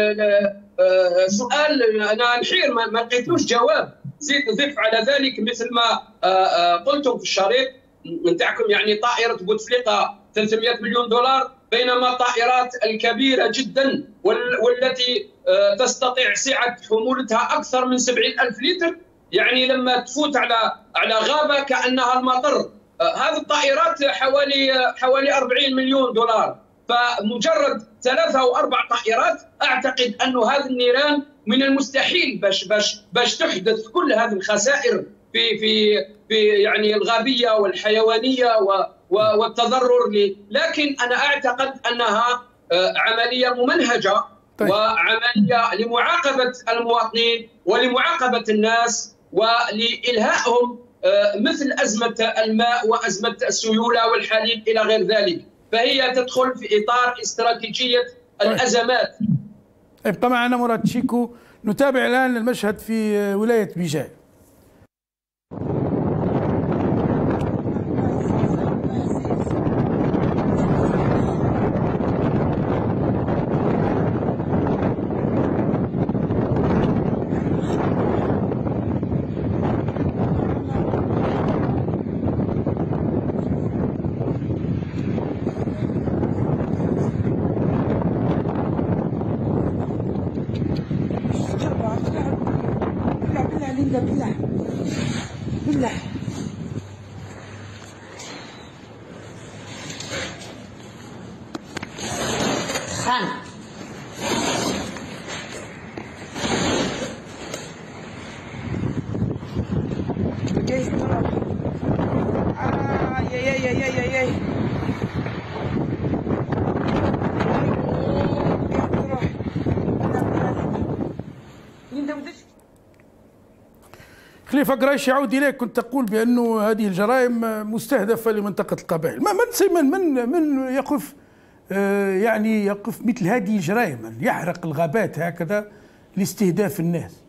سؤال أنا نحير ما لقيتلوش جواب. ضف على ذلك مثل ما قلتم في الشريط نتاعكم، يعني طائرة بوتفليقة 300 مليون دولار، بينما الطائرات الكبيرة جدا والتي تستطيع سعة حمولتها أكثر من 70,000 لتر، يعني لما تفوت على غابة كأنها المطر. هذه الطائرات حوالي 40 مليون دولار، فمجرد 3 أو 4 طائرات أعتقد أن هذه النيران من المستحيل باش تحدث كل هذه الخسائر في يعني الغابية والحيوانية والتضرر. لكن أنا أعتقد أنها عملية ممنهجة، وعملية لمعاقبة المواطنين ولمعاقبة الناس ولإلهائهم مثل أزمة الماء وأزمة السيولة والحليب إلى غير ذلك، فهي تدخل في إطار استراتيجية الأزمات. ابقى معنا مراد شيكو، نتابع الآن المشهد في ولاية بيجاي. بالله خان خليفة قريش يعود إليك، كنت تقول بأنه هذه الجرائم مستهدفة لمنطقة القبائل. من يقف يعني يقف مثل هذه الجرائم، يحرق الغابات هكذا لاستهداف الناس؟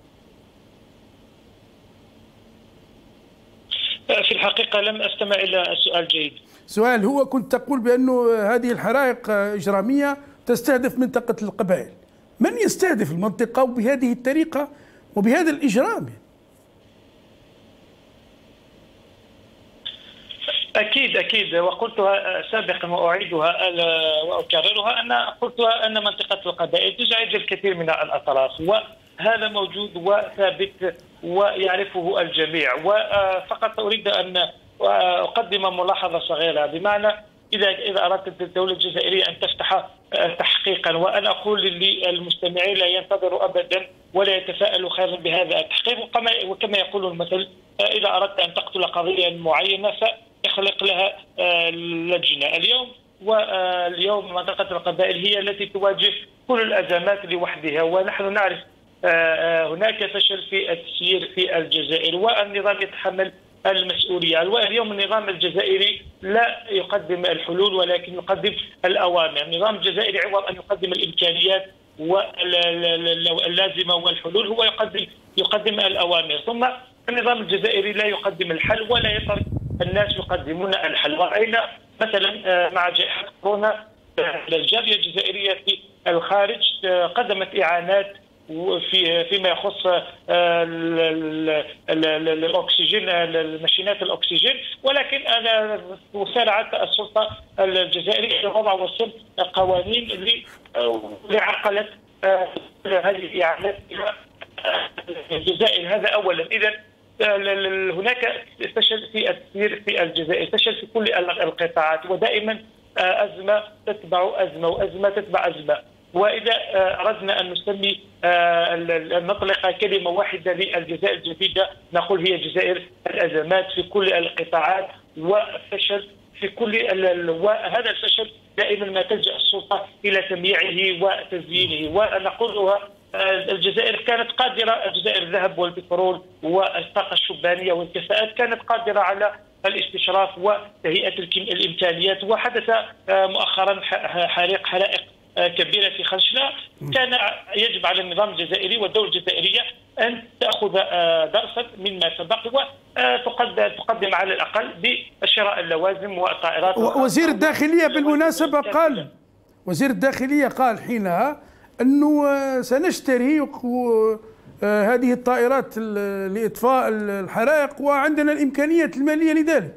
في الحقيقة لم أستمع إلى السؤال جيد. سؤال هو كنت تقول بأنه هذه الحرائق إجرامية تستهدف منطقة القبائل. من يستهدف المنطقة وبهذه الطريقة وبهذا الإجرام؟ أكيد وقلتها سابقا وأعيدها وأكررها، قلتها أن منطقة القبائل تزعج الكثير من الأطراف، وهذا موجود وثابت ويعرفه الجميع. وفقط أريد أن أقدم ملاحظة صغيرة، بمعنى إذا أردت الدولة الجزائرية أن تفتح تحقيقا، وأنا أقول للمستمعين لا ينتظروا أبدا ولا يتفائلوا خيرا بهذا التحقيق، وكما يقول المثل إذا أردت أن تقتل قضية معينة فاخلق لها لجنة. اليوم منطقة القبائل هي التي تواجه كل الأزمات لوحدها، ونحن نعرف هناك فشل في التسيير في الجزائر والنظام يتحمل المسؤولية. واليوم النظام الجزائري لا يقدم الحلول ولكن يقدم الأوامر. النظام الجزائري عوض أن يقدم الإمكانيات اللازمة والحلول هو يقدم الأوامر، ثم النظام الجزائري لا يقدم الحل ولا يترك الناس يقدمون الحل. رأينا مثلا مع جائحة كورونا الجالية الجزائرية في الخارج قدمت إعانات فيما يخص الاكسجين، الماشينات الاكسجين، ولكن سارعت السلطه الجزائريه لوضع وصل قوانين لعرقله هذه الاعانات الى الجزائر. هذا اولا. اذا هناك فشل في التسيير في الجزائر، فشل في كل القطاعات، ودائما ازمه تتبع ازمه وازمه تتبع ازمه. وإذا أردنا أن نسمي نطلق كلمة واحدة للجزائر الجديدة نقول هي جزائر الأزمات في كل القطاعات وفشل في كل وهذا الفشل دائما ما تلجأ السلطة إلى تمييعه وتزيينه. ونقولها الجزائر كانت قادرة، الجزائر الذهب والبترول والطاقة الشبانية والكفاءات كانت قادرة على الاستشراف وتهيئة الإمكانيات. وحدث مؤخرا حرائق كبيرة في خرشنا. كان يجب على النظام الجزائري والدولة الجزائرية أن تأخذ درسا مما سبق وتقدم على الأقل بشراء اللوازم والطائرات. وزير الداخلية بالمناسبة قال، وزير الداخلية قال حينها أنه سنشتري هذه الطائرات لإطفاء الحرائق وعندنا الإمكانيات المالية لذلك.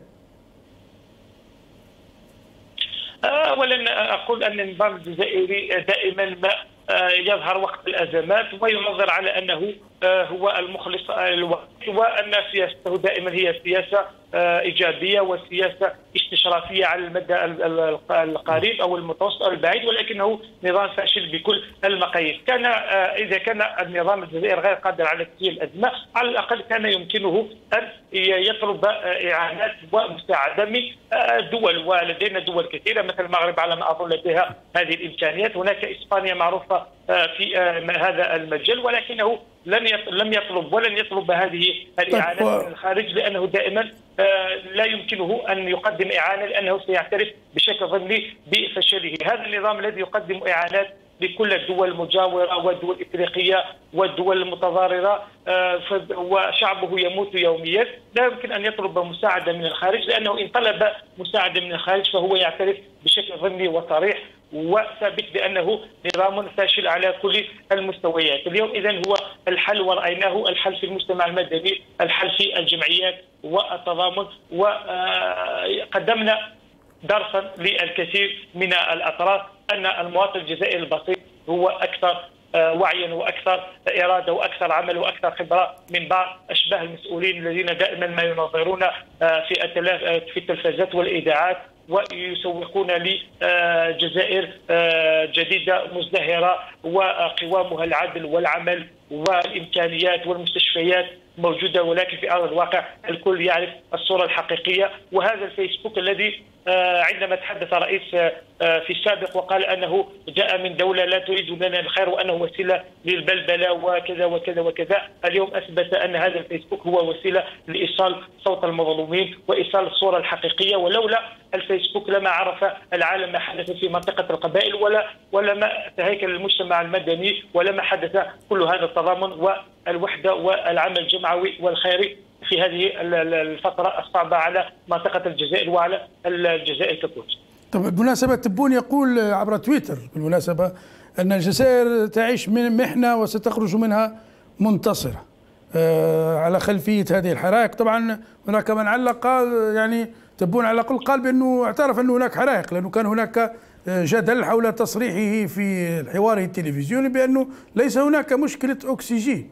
اولا اقول ان النظام الجزائري دائما ما يظهر وقت الازمات وينظر على انه هو المخلص الوحيد، وان سياسته دائما هي سياسه ايجابيه وسياسه استشرافيه على المدى القريب او المتوسط او البعيد، ولكنه نظام فاشل بكل المقاييس. اذا كان النظام الجزائري غير قادر على تسيير الازمه، على الاقل كان يمكنه ان يطلب اعانات ومساعده من دول، ولدينا دول كثيره مثل المغرب على ما اظن لديها هذه الامكانيات. هناك اسبانيا معروفه في هذا المجال، ولكنه لم يطلب ولن يطلب هذه الاعانات من الخارج، لانه دائما لا يمكنه ان يقدم اعانه لانه سيعترف بشكل ضمني بفشله. هذا النظام الذي يقدم اعانات لكل الدول المجاوره والدول الافريقيه والدول المتضارره وشعبه يموت يوميا، لا يمكن ان يطلب مساعده من الخارج، لانه ان طلب مساعده من الخارج فهو يعترف بشكل ضمني وصريح وثابت بانه نظام فاشل على كل المستويات. اليوم اذا هو الحل ورأيناه، الحل في المجتمع المدني، الحل في الجمعيات والتضامن، وقدمنا درسا للكثير من الاطراف ان المواطن الجزائري البسيط هو اكثر وعيا واكثر اراده واكثر عمل واكثر خبره من بعض اشباه المسؤولين الذين دائما ما ينظرون في التلفزات والاذاعات ويسوقون لجزائر جديدة مزدهرة وقوامها العدل والعمل والإمكانيات والمستشفيات موجودة، ولكن في أرض الواقع الكل يعرف الصورة الحقيقية. وهذا الفيسبوك الذي عندما تحدث رئيس في السابق وقال أنه جاء من دولة لا تريد لنا الخير وأنه وسيلة للبلبلة وكذا وكذا وكذا. اليوم أثبت أن هذا الفيسبوك هو وسيلة لإيصال صوت المظلومين وإيصال الصورة الحقيقية، ولولا الفيسبوك لما عرف العالم ما حدث في منطقة القبائل ولا ما تهيكل المجتمع المدني ولا ما حدث كل هذا التضامن والوحدة والعمل الجمعوي والخيري في هذه الفترة الصعبة على منطقة الجزائر وعلى الجزائر ككل. طب بالمناسبة تبون يقول عبر تويتر بالمناسبة أن الجزائر تعيش من محنة وستخرج منها منتصرة على خلفية هذه الحرائق. طبعا هناك من علق يعني تبون على الأقل قال بأنه اعترف أن هناك حرائق، لأنه كان هناك جدل حول تصريحه في حواره التلفزيوني بأنه ليس هناك مشكلة أكسجين.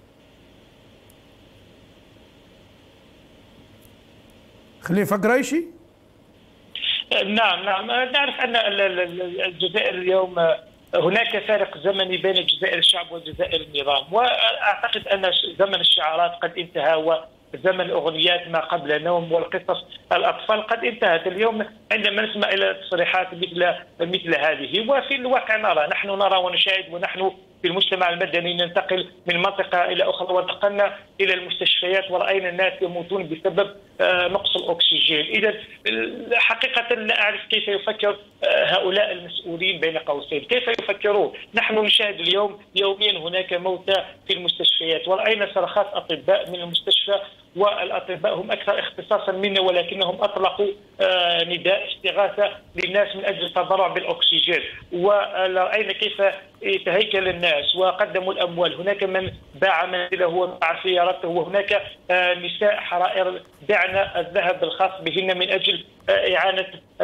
خليفة قريشي. نعم نعرف أن الجزائر اليوم هناك فارق زمني بين الجزائر الشعب والجزائر النظام، وأعتقد أن زمن الشعارات قد انتهى وزمن الأغنيات ما قبل النوم والقصص الأطفال قد انتهت. اليوم عندما نسمع إلى تصريحات مثل هذه، وفي الواقع نحن نرى ونشاهد، ونحن في المجتمع المدني ننتقل من منطقة إلى أخرى، ونتقلنا إلى المستشفيات ورأينا الناس يموتون بسبب نقص الأكسجين. إذا حقيقة لا أعرف كيف يفكر هؤلاء المسؤولين بين قوسين، كيف يفكرون؟ نحن نشاهد اليوم يوميا هناك موتى في المستشفيات، ورأينا صرخات أطباء من المستشفى، والأطباء هم أكثر اختصاصا منا، ولكنهم أطلقوا نداء استغاثة للناس من أجل التضرع بالأكسجين، ورأينا كيف تهيكل الناس وقدموا الأموال. هناك من باع منزله وباع سيارته، وهناك نساء حرائر بعن الذهب الخاص بهن من أجل إعانة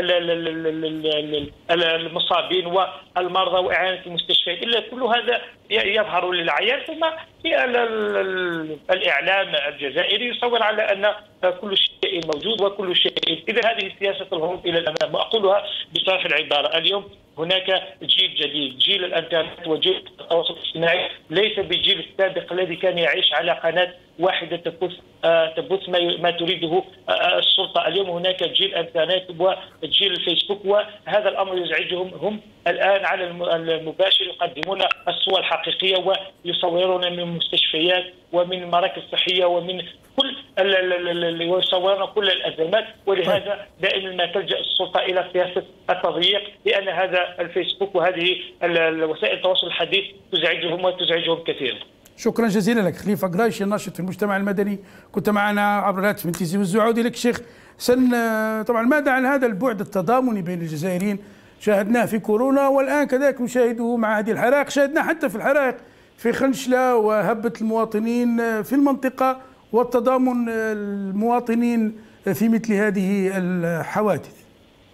المصابين والمرضى وإعانة المستشفيات. إلا كل هذا يظهر للعيان، ثم الإعلام الجزائري يصور على أن كل شيء موجود وكل شيء. إذا هذه سياسة الهروب إلى الأمام، وأقولها بصريح العبارة. اليوم هناك جيل جديد، جيل الانترنت وجيل التواصل الاجتماعي، ليس بالجيل السابق الذي كان يعيش على قناة واحدة تبث ما تريده السلطة. اليوم هناك جيل الانترنت وجيل الفيسبوك، وهذا الأمر يزعجهم. هم الآن على المباشر يقدمون الصور الحقيقية ويصورون من مستشفيات ومن المراكز الصحية ومن كل ويصورون كل الأزمات. ولهذا دائما ما تلجأ السلطة إلى سياسة التضييق، لأن هذا الفيسبوك وهذه وسائل التواصل الحديث تزعجهم وتزعجهم كثيرا. شكرا جزيلا لك خليفة قريشي، الناشط في المجتمع المدني، كنت معنا عبر الهاتف من تيزي والزعودي. لك شيخ طبعا ماذا عن هذا البعد التضامني بين الجزائريين؟ شاهدناه في كورونا، والآن كذلك نشاهده مع هذه الحرائق، شاهدناه حتى في الحرائق في خنشلة وهبة المواطنين في المنطقة والتضامن المواطنين في مثل هذه الحوادث.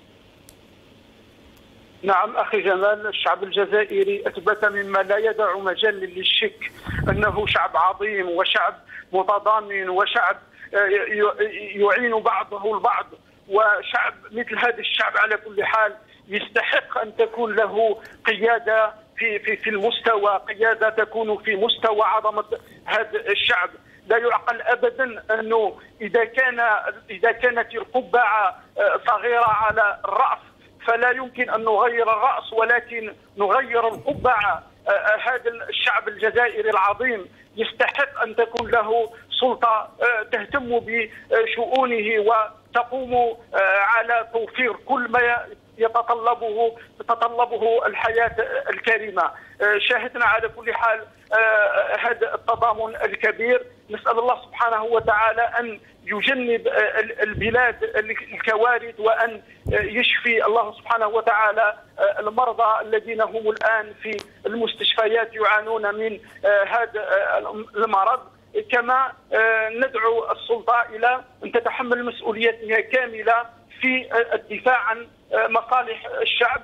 نعم أخي جمال، الشعب الجزائري أثبت مما لا يدع مجال للشك أنه شعب عظيم وشعب متضامن وشعب يعين بعضه البعض، وشعب مثل هذا الشعب على كل حال يستحق أن تكون له قيادة في المستوى، قيادة تكون في مستوى عظمة هذا الشعب. لا يعقل ابدا انه اذا كانت القبعه صغيره على الراس فلا يمكن ان نغير الراس، ولكن نغير القبعه. هذا الشعب الجزائري العظيم يستحق ان تكون له سلطه تهتم بشؤونه وتقوم على توفير كل ما تتطلبه الحياة الكريمة. شاهدنا على كل حال هذا التضامن الكبير. نسأل الله سبحانه وتعالى أن يجنب البلاد الكوارث، وأن يشفي الله سبحانه وتعالى المرضى الذين هم الآن في المستشفيات يعانون من هذا المرض. كما ندعو السلطة إلى أن تتحمل مسؤوليتها كاملة في الدفاع عن مصالح الشعب،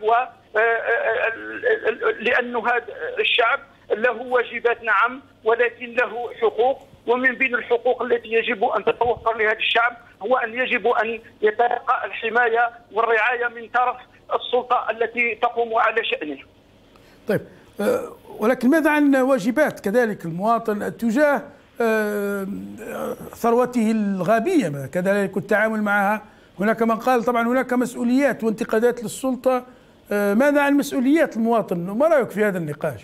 لأن هذا الشعب له واجبات نعم، ولكن له حقوق، ومن بين الحقوق التي يجب أن تتوفر لهذا الشعب هو أن يجب أن يتلقى الحماية والرعاية من طرف السلطة التي تقوم على شأنه. طيب، ولكن ماذا عن واجبات كذلك المواطن تجاه ثروته الغابية كذلك التعامل معها هناك من قال طبعا هناك مسؤوليات وانتقادات للسلطة، ماذا عن مسؤوليات المواطن؟ ما رأيك في هذا النقاش؟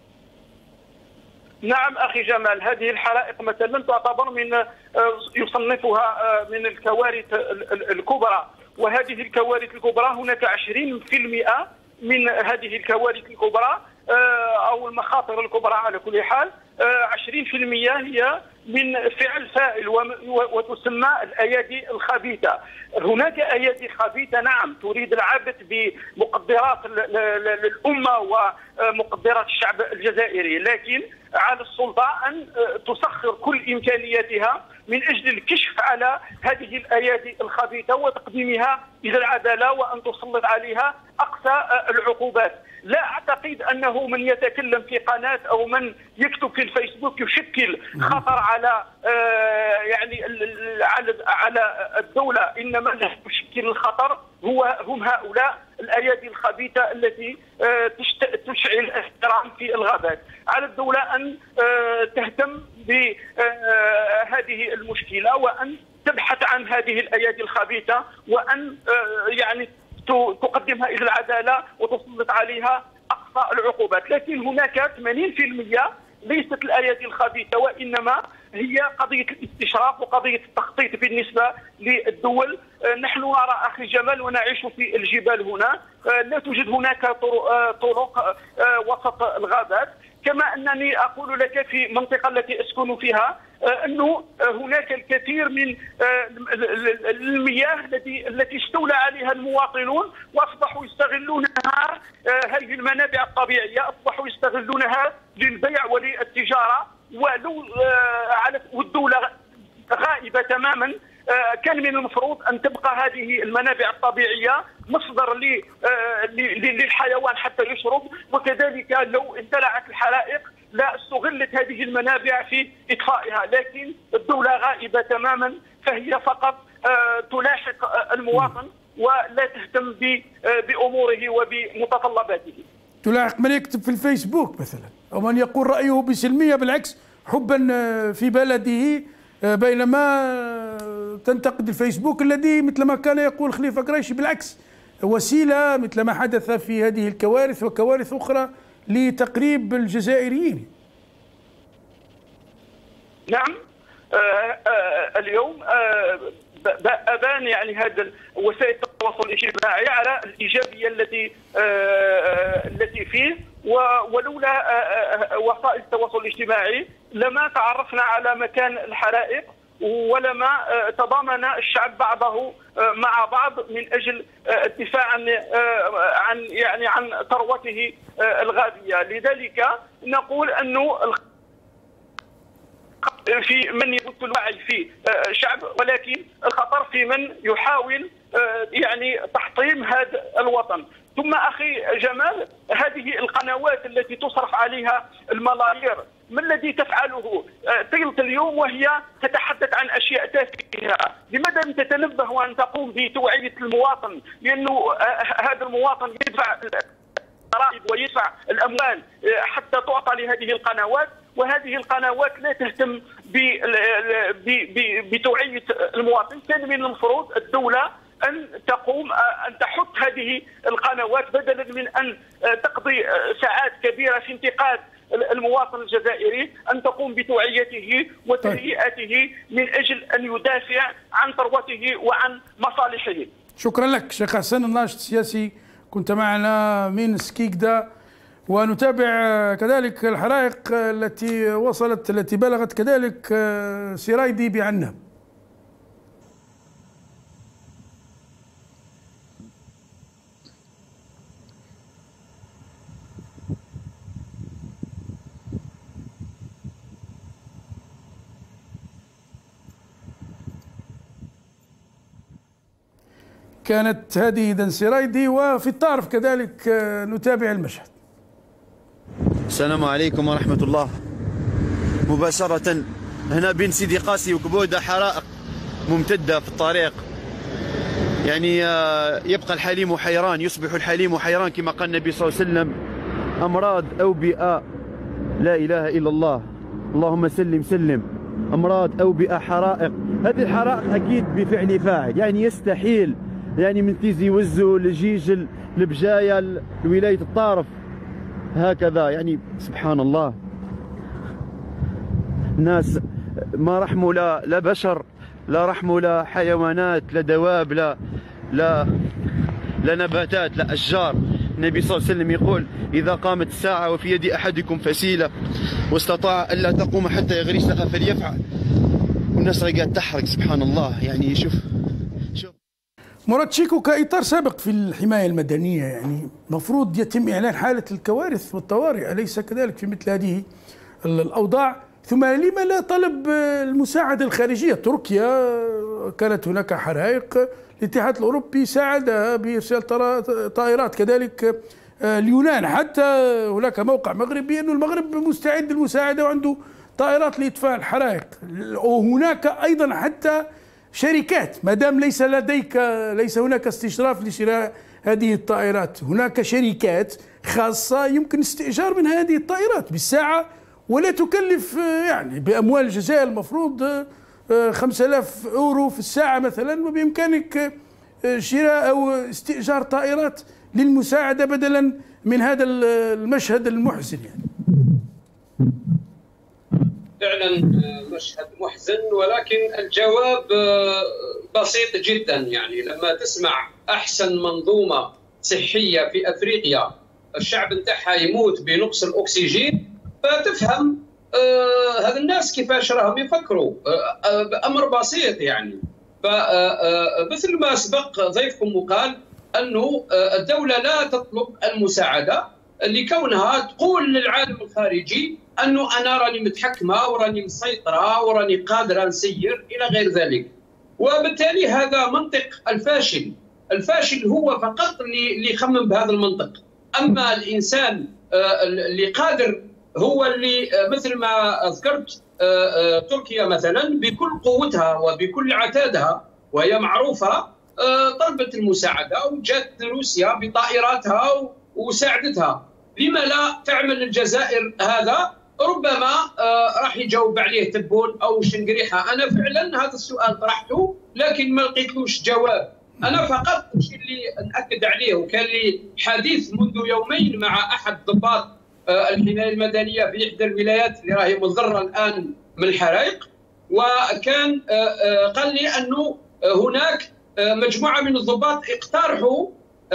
نعم أخي جمال، هذه الحرائق مثلا تعتبر من يصنفها من الكوارث الكبرى، وهذه الكوارث الكبرى هناك 20% من هذه الكوارث الكبرى أو المخاطر الكبرى على كل حال 20% هي من فعل فاعل وتسمى الأيادي الخبيثة. هناك أيادي خبيثة نعم تريد العبث بمقدرات الأمة ومقدرات الشعب الجزائري، لكن على السلطة أن تسخر كل إمكانياتها من أجل الكشف على هذه الأيادي الخبيثة وتقديمها إلى العدالة وأن تسلط عليها أقصى العقوبات. لا أعتقد أنه من يتكلم في قناة أو من يكتب في الفيسبوك يشكل خطر على يعني على الدولة، إنما الذي يشكل الخطر هم هؤلاء الأيادي الخبيثة التي تشعل احترام في الغابات. على الدولة أن تهتم بهذه المشكلة وأن تبحث عن هذه الأيادي الخبيثة وأن يعني تقدمها إلى العدالة وتسلط عليها أقصى العقوبات. لكن هناك 80% ليست الأيادي الخبيثة، وإنما هي قضية الاستشراف وقضية التخطيط بالنسبة للدول. نحن نرى أخي جمال ونعيش في الجبال هنا، لا توجد هناك طرق وسط الغابات، كما أنني أقول لك في المنطقة التي أسكن فيها أنه هناك الكثير من المياه التي استولى عليها المواطنون وأصبحوا يستغلونها، هذه المنابع الطبيعية أصبحوا يستغلونها للبيع وللتجارة، والدولة غائبة تماما. كان من المفروض أن تبقى هذه المنابع الطبيعية مصدر للحيوان حتى يشرب، وكذلك لو اندلعت الحرائق لا استغلت هذه المنابع في إطفائها، لكن الدولة غائبة تماما، فهي فقط تلاحق المواطن ولا تهتم بأموره وبمتطلباته. تلاحق من يكتب في الفيسبوك مثلا أو من يقول رأيه بسلمية، بالعكس حبا في بلده، بينما تنتقد الفيسبوك الذي مثل ما كان يقول خليفة قريشي بالعكس وسيلة مثل ما حدث في هذه الكوارث وكوارث أخرى لتقريب الجزائريين. نعم اليوم أبان يعني هذا وسائل التواصل الاجتماعي على الإيجابية التي فيه، ولولا وسائل التواصل الاجتماعي لما تعرفنا على مكان الحرائق ولما تضامن الشعب بعضه مع بعض من أجل الدفاع عن ثروته الغابية. لذلك نقول أنه في من يبث الوعي في الشعب، ولكن الخطر في من يحاول يعني تحطيم هذا الوطن. ثم أخي جمال، هذه القنوات التي تصرف عليها الملايير ما الذي تفعله طيلة اليوم وهي تتحدث عن أشياء تافهة؟ لماذا لم تتنبه وأن تقوم بتوعية المواطن؟ لأنه هذا المواطن يدفع الضرائب ويدفع الأموال حتى تعطى لهذه القنوات، وهذه القنوات لا تهتم بتوعية المواطن. كان من المفروض الدولة أن تقوم أن تحط هذه القنوات بدلا من أن تقضي ساعات كبيرة في انتقاد المواطن الجزائري، أن تقوم بتوعيته وتهيئته من أجل أن يدافع عن ثروته وعن مصالحه. شكرا لك شيخ حسن الناشط السياسي، كنت معنا من سكيكدا، ونتابع كذلك الحرائق التي بلغت كذلك سرايدي بعناب. كانت هذه إذن سرايدي، وفي الطارف كذلك نتابع المشهد. السلام عليكم ورحمة الله. مباشرة هنا بين سيدي قاسي وكبودة حرائق ممتدة في الطريق، يعني يبقى الحليم حيران، يصبح الحليم حيران كما قال النبي صلى الله عليه وسلم. أمراض أوبئة لا إله إلا الله، اللهم سلم سلم. أمراض أوبئة حرائق. هذه الحرائق أكيد بفعل فاعل، يعني يستحيل يعني من تيزي وزو لجيج لبجاية لولاية الطارف هكذا، يعني سبحان الله. ناس ما رحموا لا بشر، لا رحموا لا حيوانات، لا دواب، لا نباتات، لا أشجار. النبي صلى الله عليه وسلم يقول: إذا قامت الساعة وفي يد أحدكم فسيلة واستطاع ألا تقوم حتى يغرسها فليفعل. والناس قاعد تحرق سبحان الله. يعني شوف مراد شيكو، كإطار سابق في الحماية المدنية يعني مفروض يتم إعلان حالة الكوارث والطوارئ، أليس كذلك في مثل هذه الأوضاع؟ ثم لما لا طلب المساعدة الخارجية؟ تركيا كانت هناك حرائق، الاتحاد الأوروبي ساعدها بإرسال طائرات، كذلك اليونان، حتى هناك موقع مغربي أن المغرب مستعد للمساعدة وعنده طائرات لإطفاء الحرائق. وهناك أيضا حتى شركات، ما دام ليس هناك استشراف لشراء هذه الطائرات، هناك شركات خاصة يمكن استئجار من هذه الطائرات بالساعة ولا تكلف يعني بأموال الجزائر المفروض 5000 يورو في الساعة مثلا، وبإمكانك شراء أو استئجار طائرات للمساعدة بدلا من هذا المشهد المحزن. يعني فعلا مشهد محزن، ولكن الجواب بسيط جدا. يعني لما تسمع أحسن منظومة صحية في أفريقيا الشعب نتاعها يموت بنقص الأكسجين، فتفهم هذا الناس كيفاش راهم يفكروا. أمر بسيط يعني. فمثل ما سبق ضيفكم وقال أنه الدولة لا تطلب المساعدة لكونها تقول للعالم الخارجي أنه أنا راني متحكمة وراني مسيطرة وراني قادرة نسير إلى غير ذلك. وبالتالي هذا منطق الفاشل هو فقط اللي يخمم بهذا المنطق. أما الإنسان اللي قادر هو اللي مثل ما ذكرت تركيا مثلا بكل قوتها وبكل عتادها وهي معروفة طلبت المساعدة وجات روسيا بطائراتها وساعدتها. لما لا تعمل الجزائر هذا؟ ربما راح يجاوب عليه تبون أو شنقريحة. أنا فعلا هذا السؤال طرحته لكن ما لقيتلوش جواب. أنا فقط الشيء اللي نأكد عليه، وكان لي حديث منذ يومين مع أحد ضباط الحماية المدنية في إحدى الولايات اللي راهي مضرة الآن من الحرائق، وكان قال لي أنه هناك مجموعة من الضباط اقترحوا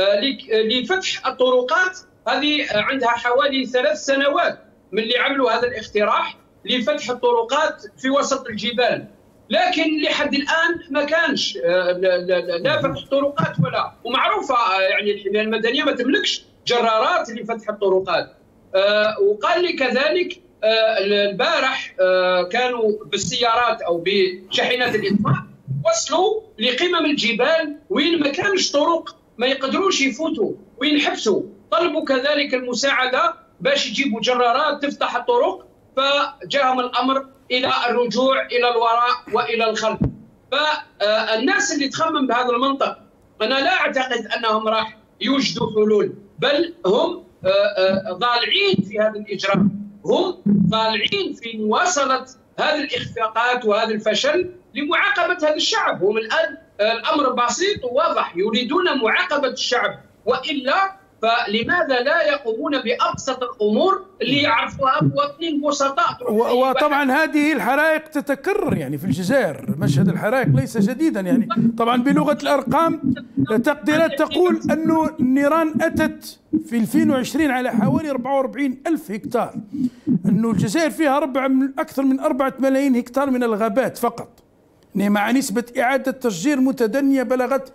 لفتح الطرقات. هذه عندها حوالي 3 سنوات من اللي عملوا هذا الاقتراح لفتح الطرقات في وسط الجبال، لكن لحد الآن ما كانش لا فتح طرقات ولا. ومعروفة يعني الحماية المدنية ما تملكش جرارات لفتح الطرقات. وقال لي كذلك البارح كانوا بالسيارات أو بشاحنات الإطفاء وصلوا لقمم الجبال وين ما كانش طرق ما يقدروش يفوتوا وينحبسوا. طلبوا كذلك المساعدة باش يجيبوا جرارات تفتح الطرق، فجاءهم الأمر إلى الرجوع إلى الوراء وإلى الخلف. فالناس اللي تخمم بهذا المنطق أنا لا أعتقد أنهم راح يوجدوا حلول، بل هم ضالعين في هذا الإجراء، هم ضالعين في مواصلة هذه الإخفاقات وهذا الفشل لمعاقبة هذا الشعب. هم الآن الأمر بسيط وواضح، يريدون معاقبة الشعب، وإلا فلماذا لا يقومون بأبسط الأمور اللي يعرفوها مواطنين بسطاء؟ وطبعا هذه الحرائق تتكرر يعني في الجزائر. مشهد الحرائق ليس جديدا يعني. طبعا بلغة الأرقام تقديرات تقول أنه النيران أتت في 2020 على حوالي 44 ألف هكتار، أنه الجزائر فيها أكثر من 4 ملايين هكتار من الغابات فقط، مع نسبة إعادة تشجير متدنية بلغت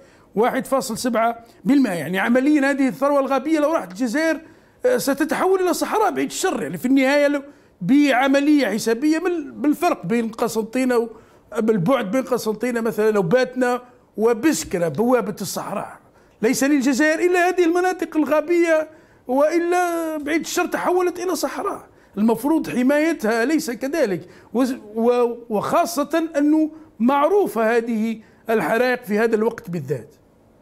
1.7%. يعني عمليا هذه الثروة الغابية لو راحت الجزائر ستتحول إلى صحراء بعيد الشر. يعني في النهاية بعملية حسابية بالفرق بين قسنطينة بالبعد بين قسنطينة مثلا وباتنا وبسكرة بوابة الصحراء، ليس للجزائر إلا هذه المناطق الغابية، وإلا بعيد الشر تحولت إلى صحراء المفروض حمايتها، ليس كذلك. وخاصة أنه معروفة هذه الحرائق في هذا الوقت بالذات.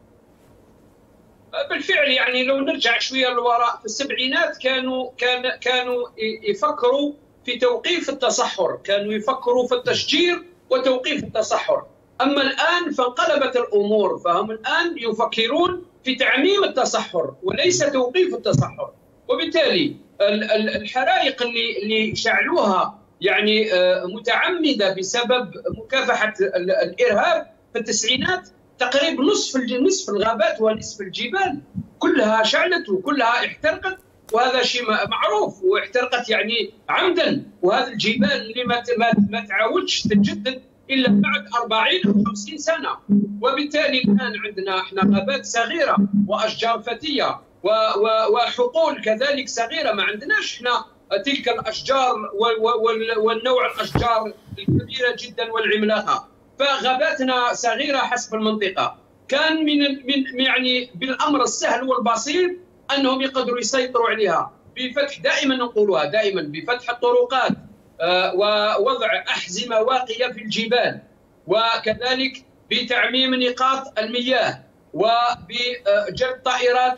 بالفعل يعني لو نرجع شويه للوراء في السبعينات كانوا يفكروا في توقيف التصحر، كانوا يفكروا في التشجير وتوقيف التصحر. أما الآن فانقلبت الأمور، فهم الآن يفكرون في تعميم التصحر وليس توقيف التصحر. وبالتالي الحرائق اللي شعلوها يعني متعمدة بسبب مكافحة الإرهاب في التسعينات، تقريبا نصف الغابات ونصف الجبال كلها شعلت وكلها احترقت، وهذا شيء معروف، واحترقت يعني عمدا. وهذه الجبال اللي ما تعاودش تتجدد الا بعد 40 او 50 سنه. وبالتالي الان عندنا احنا غابات صغيره واشجار فتيه وحقول كذلك صغيره، ما عندناش احنا تلك الاشجار والنوع الاشجار الكبيره جدا والعملاقه. فغاباتنا صغيره حسب المنطقه. كان من يعني بالامر السهل والبسيط انهم يقدروا يسيطروا عليها بفتح، دائما نقولها دائما، بفتح الطرقات ووضع احزمه واقيه في الجبال، وكذلك بتعميم نقاط المياه، وبجلب طائرات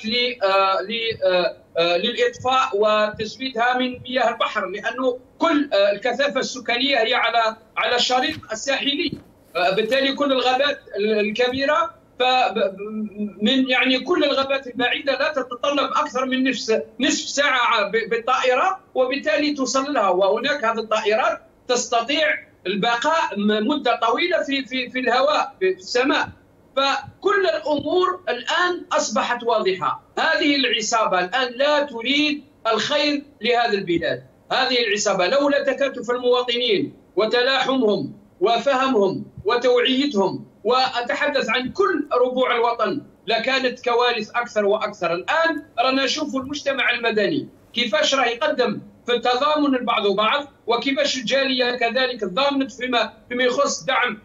للاطفاء وتزويدها من مياه البحر، لانه كل الكثافه السكانيه هي على الشريط الساحلي. بالتالي كل الغابات الكبيره من يعني كل الغابات البعيده لا تتطلب اكثر من نصف ساعه بالطائره، وبالتالي توصل لها. وهناك هذه الطائرات تستطيع البقاء مده طويله في الهواء في السماء. فكل الامور الان اصبحت واضحه. هذه العصابه الان لا تريد الخير لهذه البلاد. هذه العصابه لولا تكاتف المواطنين وتلاحمهم وفهمهم وتوعيتهم، وأتحدث عن كل ربوع الوطن، لكانت كوارث أكثر وأكثر. الآن رانا نشوف المجتمع المدني كيفاش راه يقدم في التضامن البعض وبعض، وكيفاش الجالية كذلك تضامنت فيما يخص دعم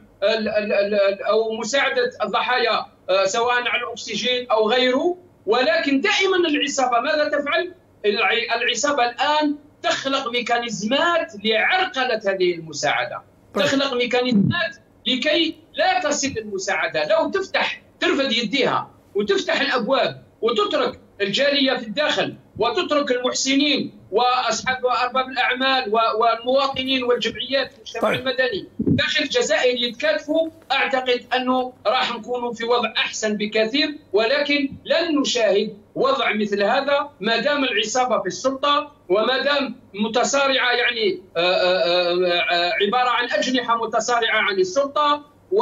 أو مساعدة الضحايا سواء على الأكسجين أو غيره. ولكن دائما العصابة ماذا تفعل؟ العصابة الآن تخلق ميكانيزمات لعرقلة هذه المساعدة، تخلق ميكانيزمات لكي لا تصل المساعدة. لو ترفد يديها وتفتح الأبواب وتترك الجالية في الداخل وتترك المحسنين وأصحاب أرباب الأعمال والمواطنين والجمعيات المجتمع المدني داخل الجزائر يتكاتفوا، أعتقد أنه راح نكونوا في وضع أحسن بكثير. ولكن لن نشاهد وضع مثل هذا ما دام العصابة في السلطة، وما دام متصارعة يعني عبارة عن أجنحة متصارعة عن السلطة،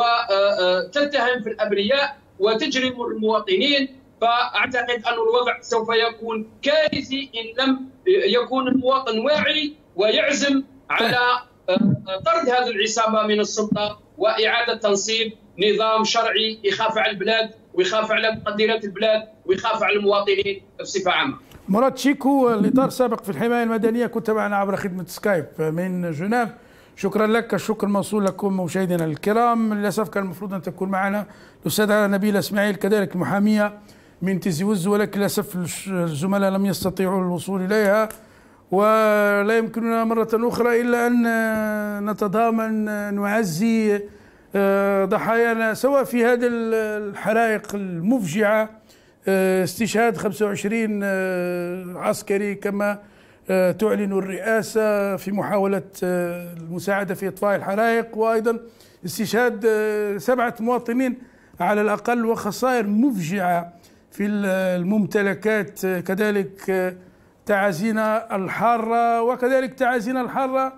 وتتهم في الأبرياء وتجرم المواطنين. فأعتقد أن الوضع سوف يكون كارثي إن لم يكون المواطن واعي ويعزم على طرد هذه العصابة من السلطة وإعادة تنصيب نظام شرعي يخاف على البلاد ويخاف على مقدرات البلاد ويخاف على المواطنين بصفة عامة. مراد شيكو، الإطار السابق في الحماية المدنية، كنت معنا عبر خدمة سكايب من جنيف. شكرا لك، الشكر موصول لكم مشاهدينا الكرام. للأسف كان المفروض أن تكون معنا الأستاذة نبيلة إسماعيل كذلك المحامية من تيزي وزو، ولكن للأسف الزملاء لم يستطيعوا الوصول إليها، ولا يمكننا مرة أخرى إلا أن نتضامن نعزي ضحايانا سواء في هذه الحرائق المفجعة، استشهاد 25 عسكري كما تعلن الرئاسة في محاولة المساعدة في إطفاء الحرائق، وأيضا استشهاد 7 مواطنين على الأقل، وخسائر مفجعة في الممتلكات. كذلك تعازينا الحارة، وكذلك تعازينا الحارة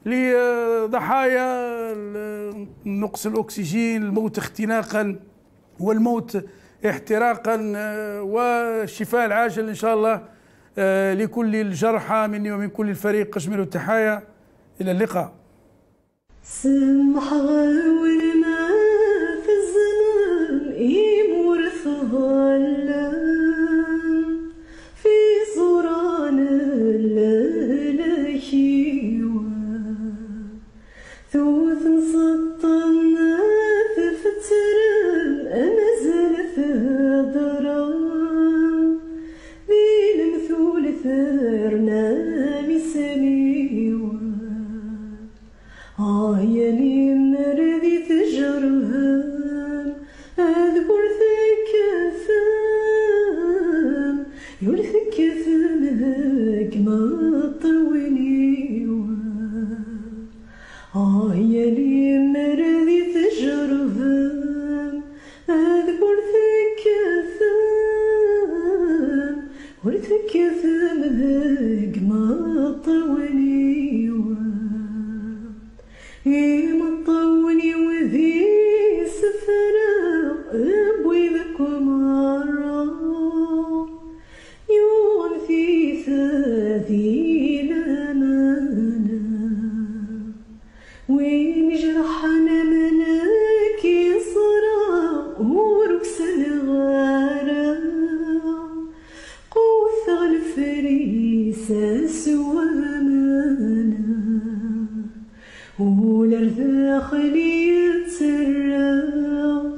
لضحايا نقص الأكسجين، الموت اختناقا والموت احتراقا، والشفاء العاجل إن شاء الله لكل الجرحى مني ومن كل الفريق. أجمل التحايا، إلى اللقاء. سمح ورنا في الزمان يمور ثهلا في صوران الليلة ثوث سطنا في فترة أنزل ثدران بين مثول ثرنا مسليوة عيني مردي تجرهان أذكر ثكثان يلثك ثنك ما طويني يا لي مرضي تجرهم أذكر ورثكثم ذاك ما طوني ما طوني وذي سفرة أبوي ذاك مرة يوم في ثلاثين أمانة وين جرحنا منك يصرى وركس الغارة قوث الفريسة سوى أمانة والأرض خلي يتسرى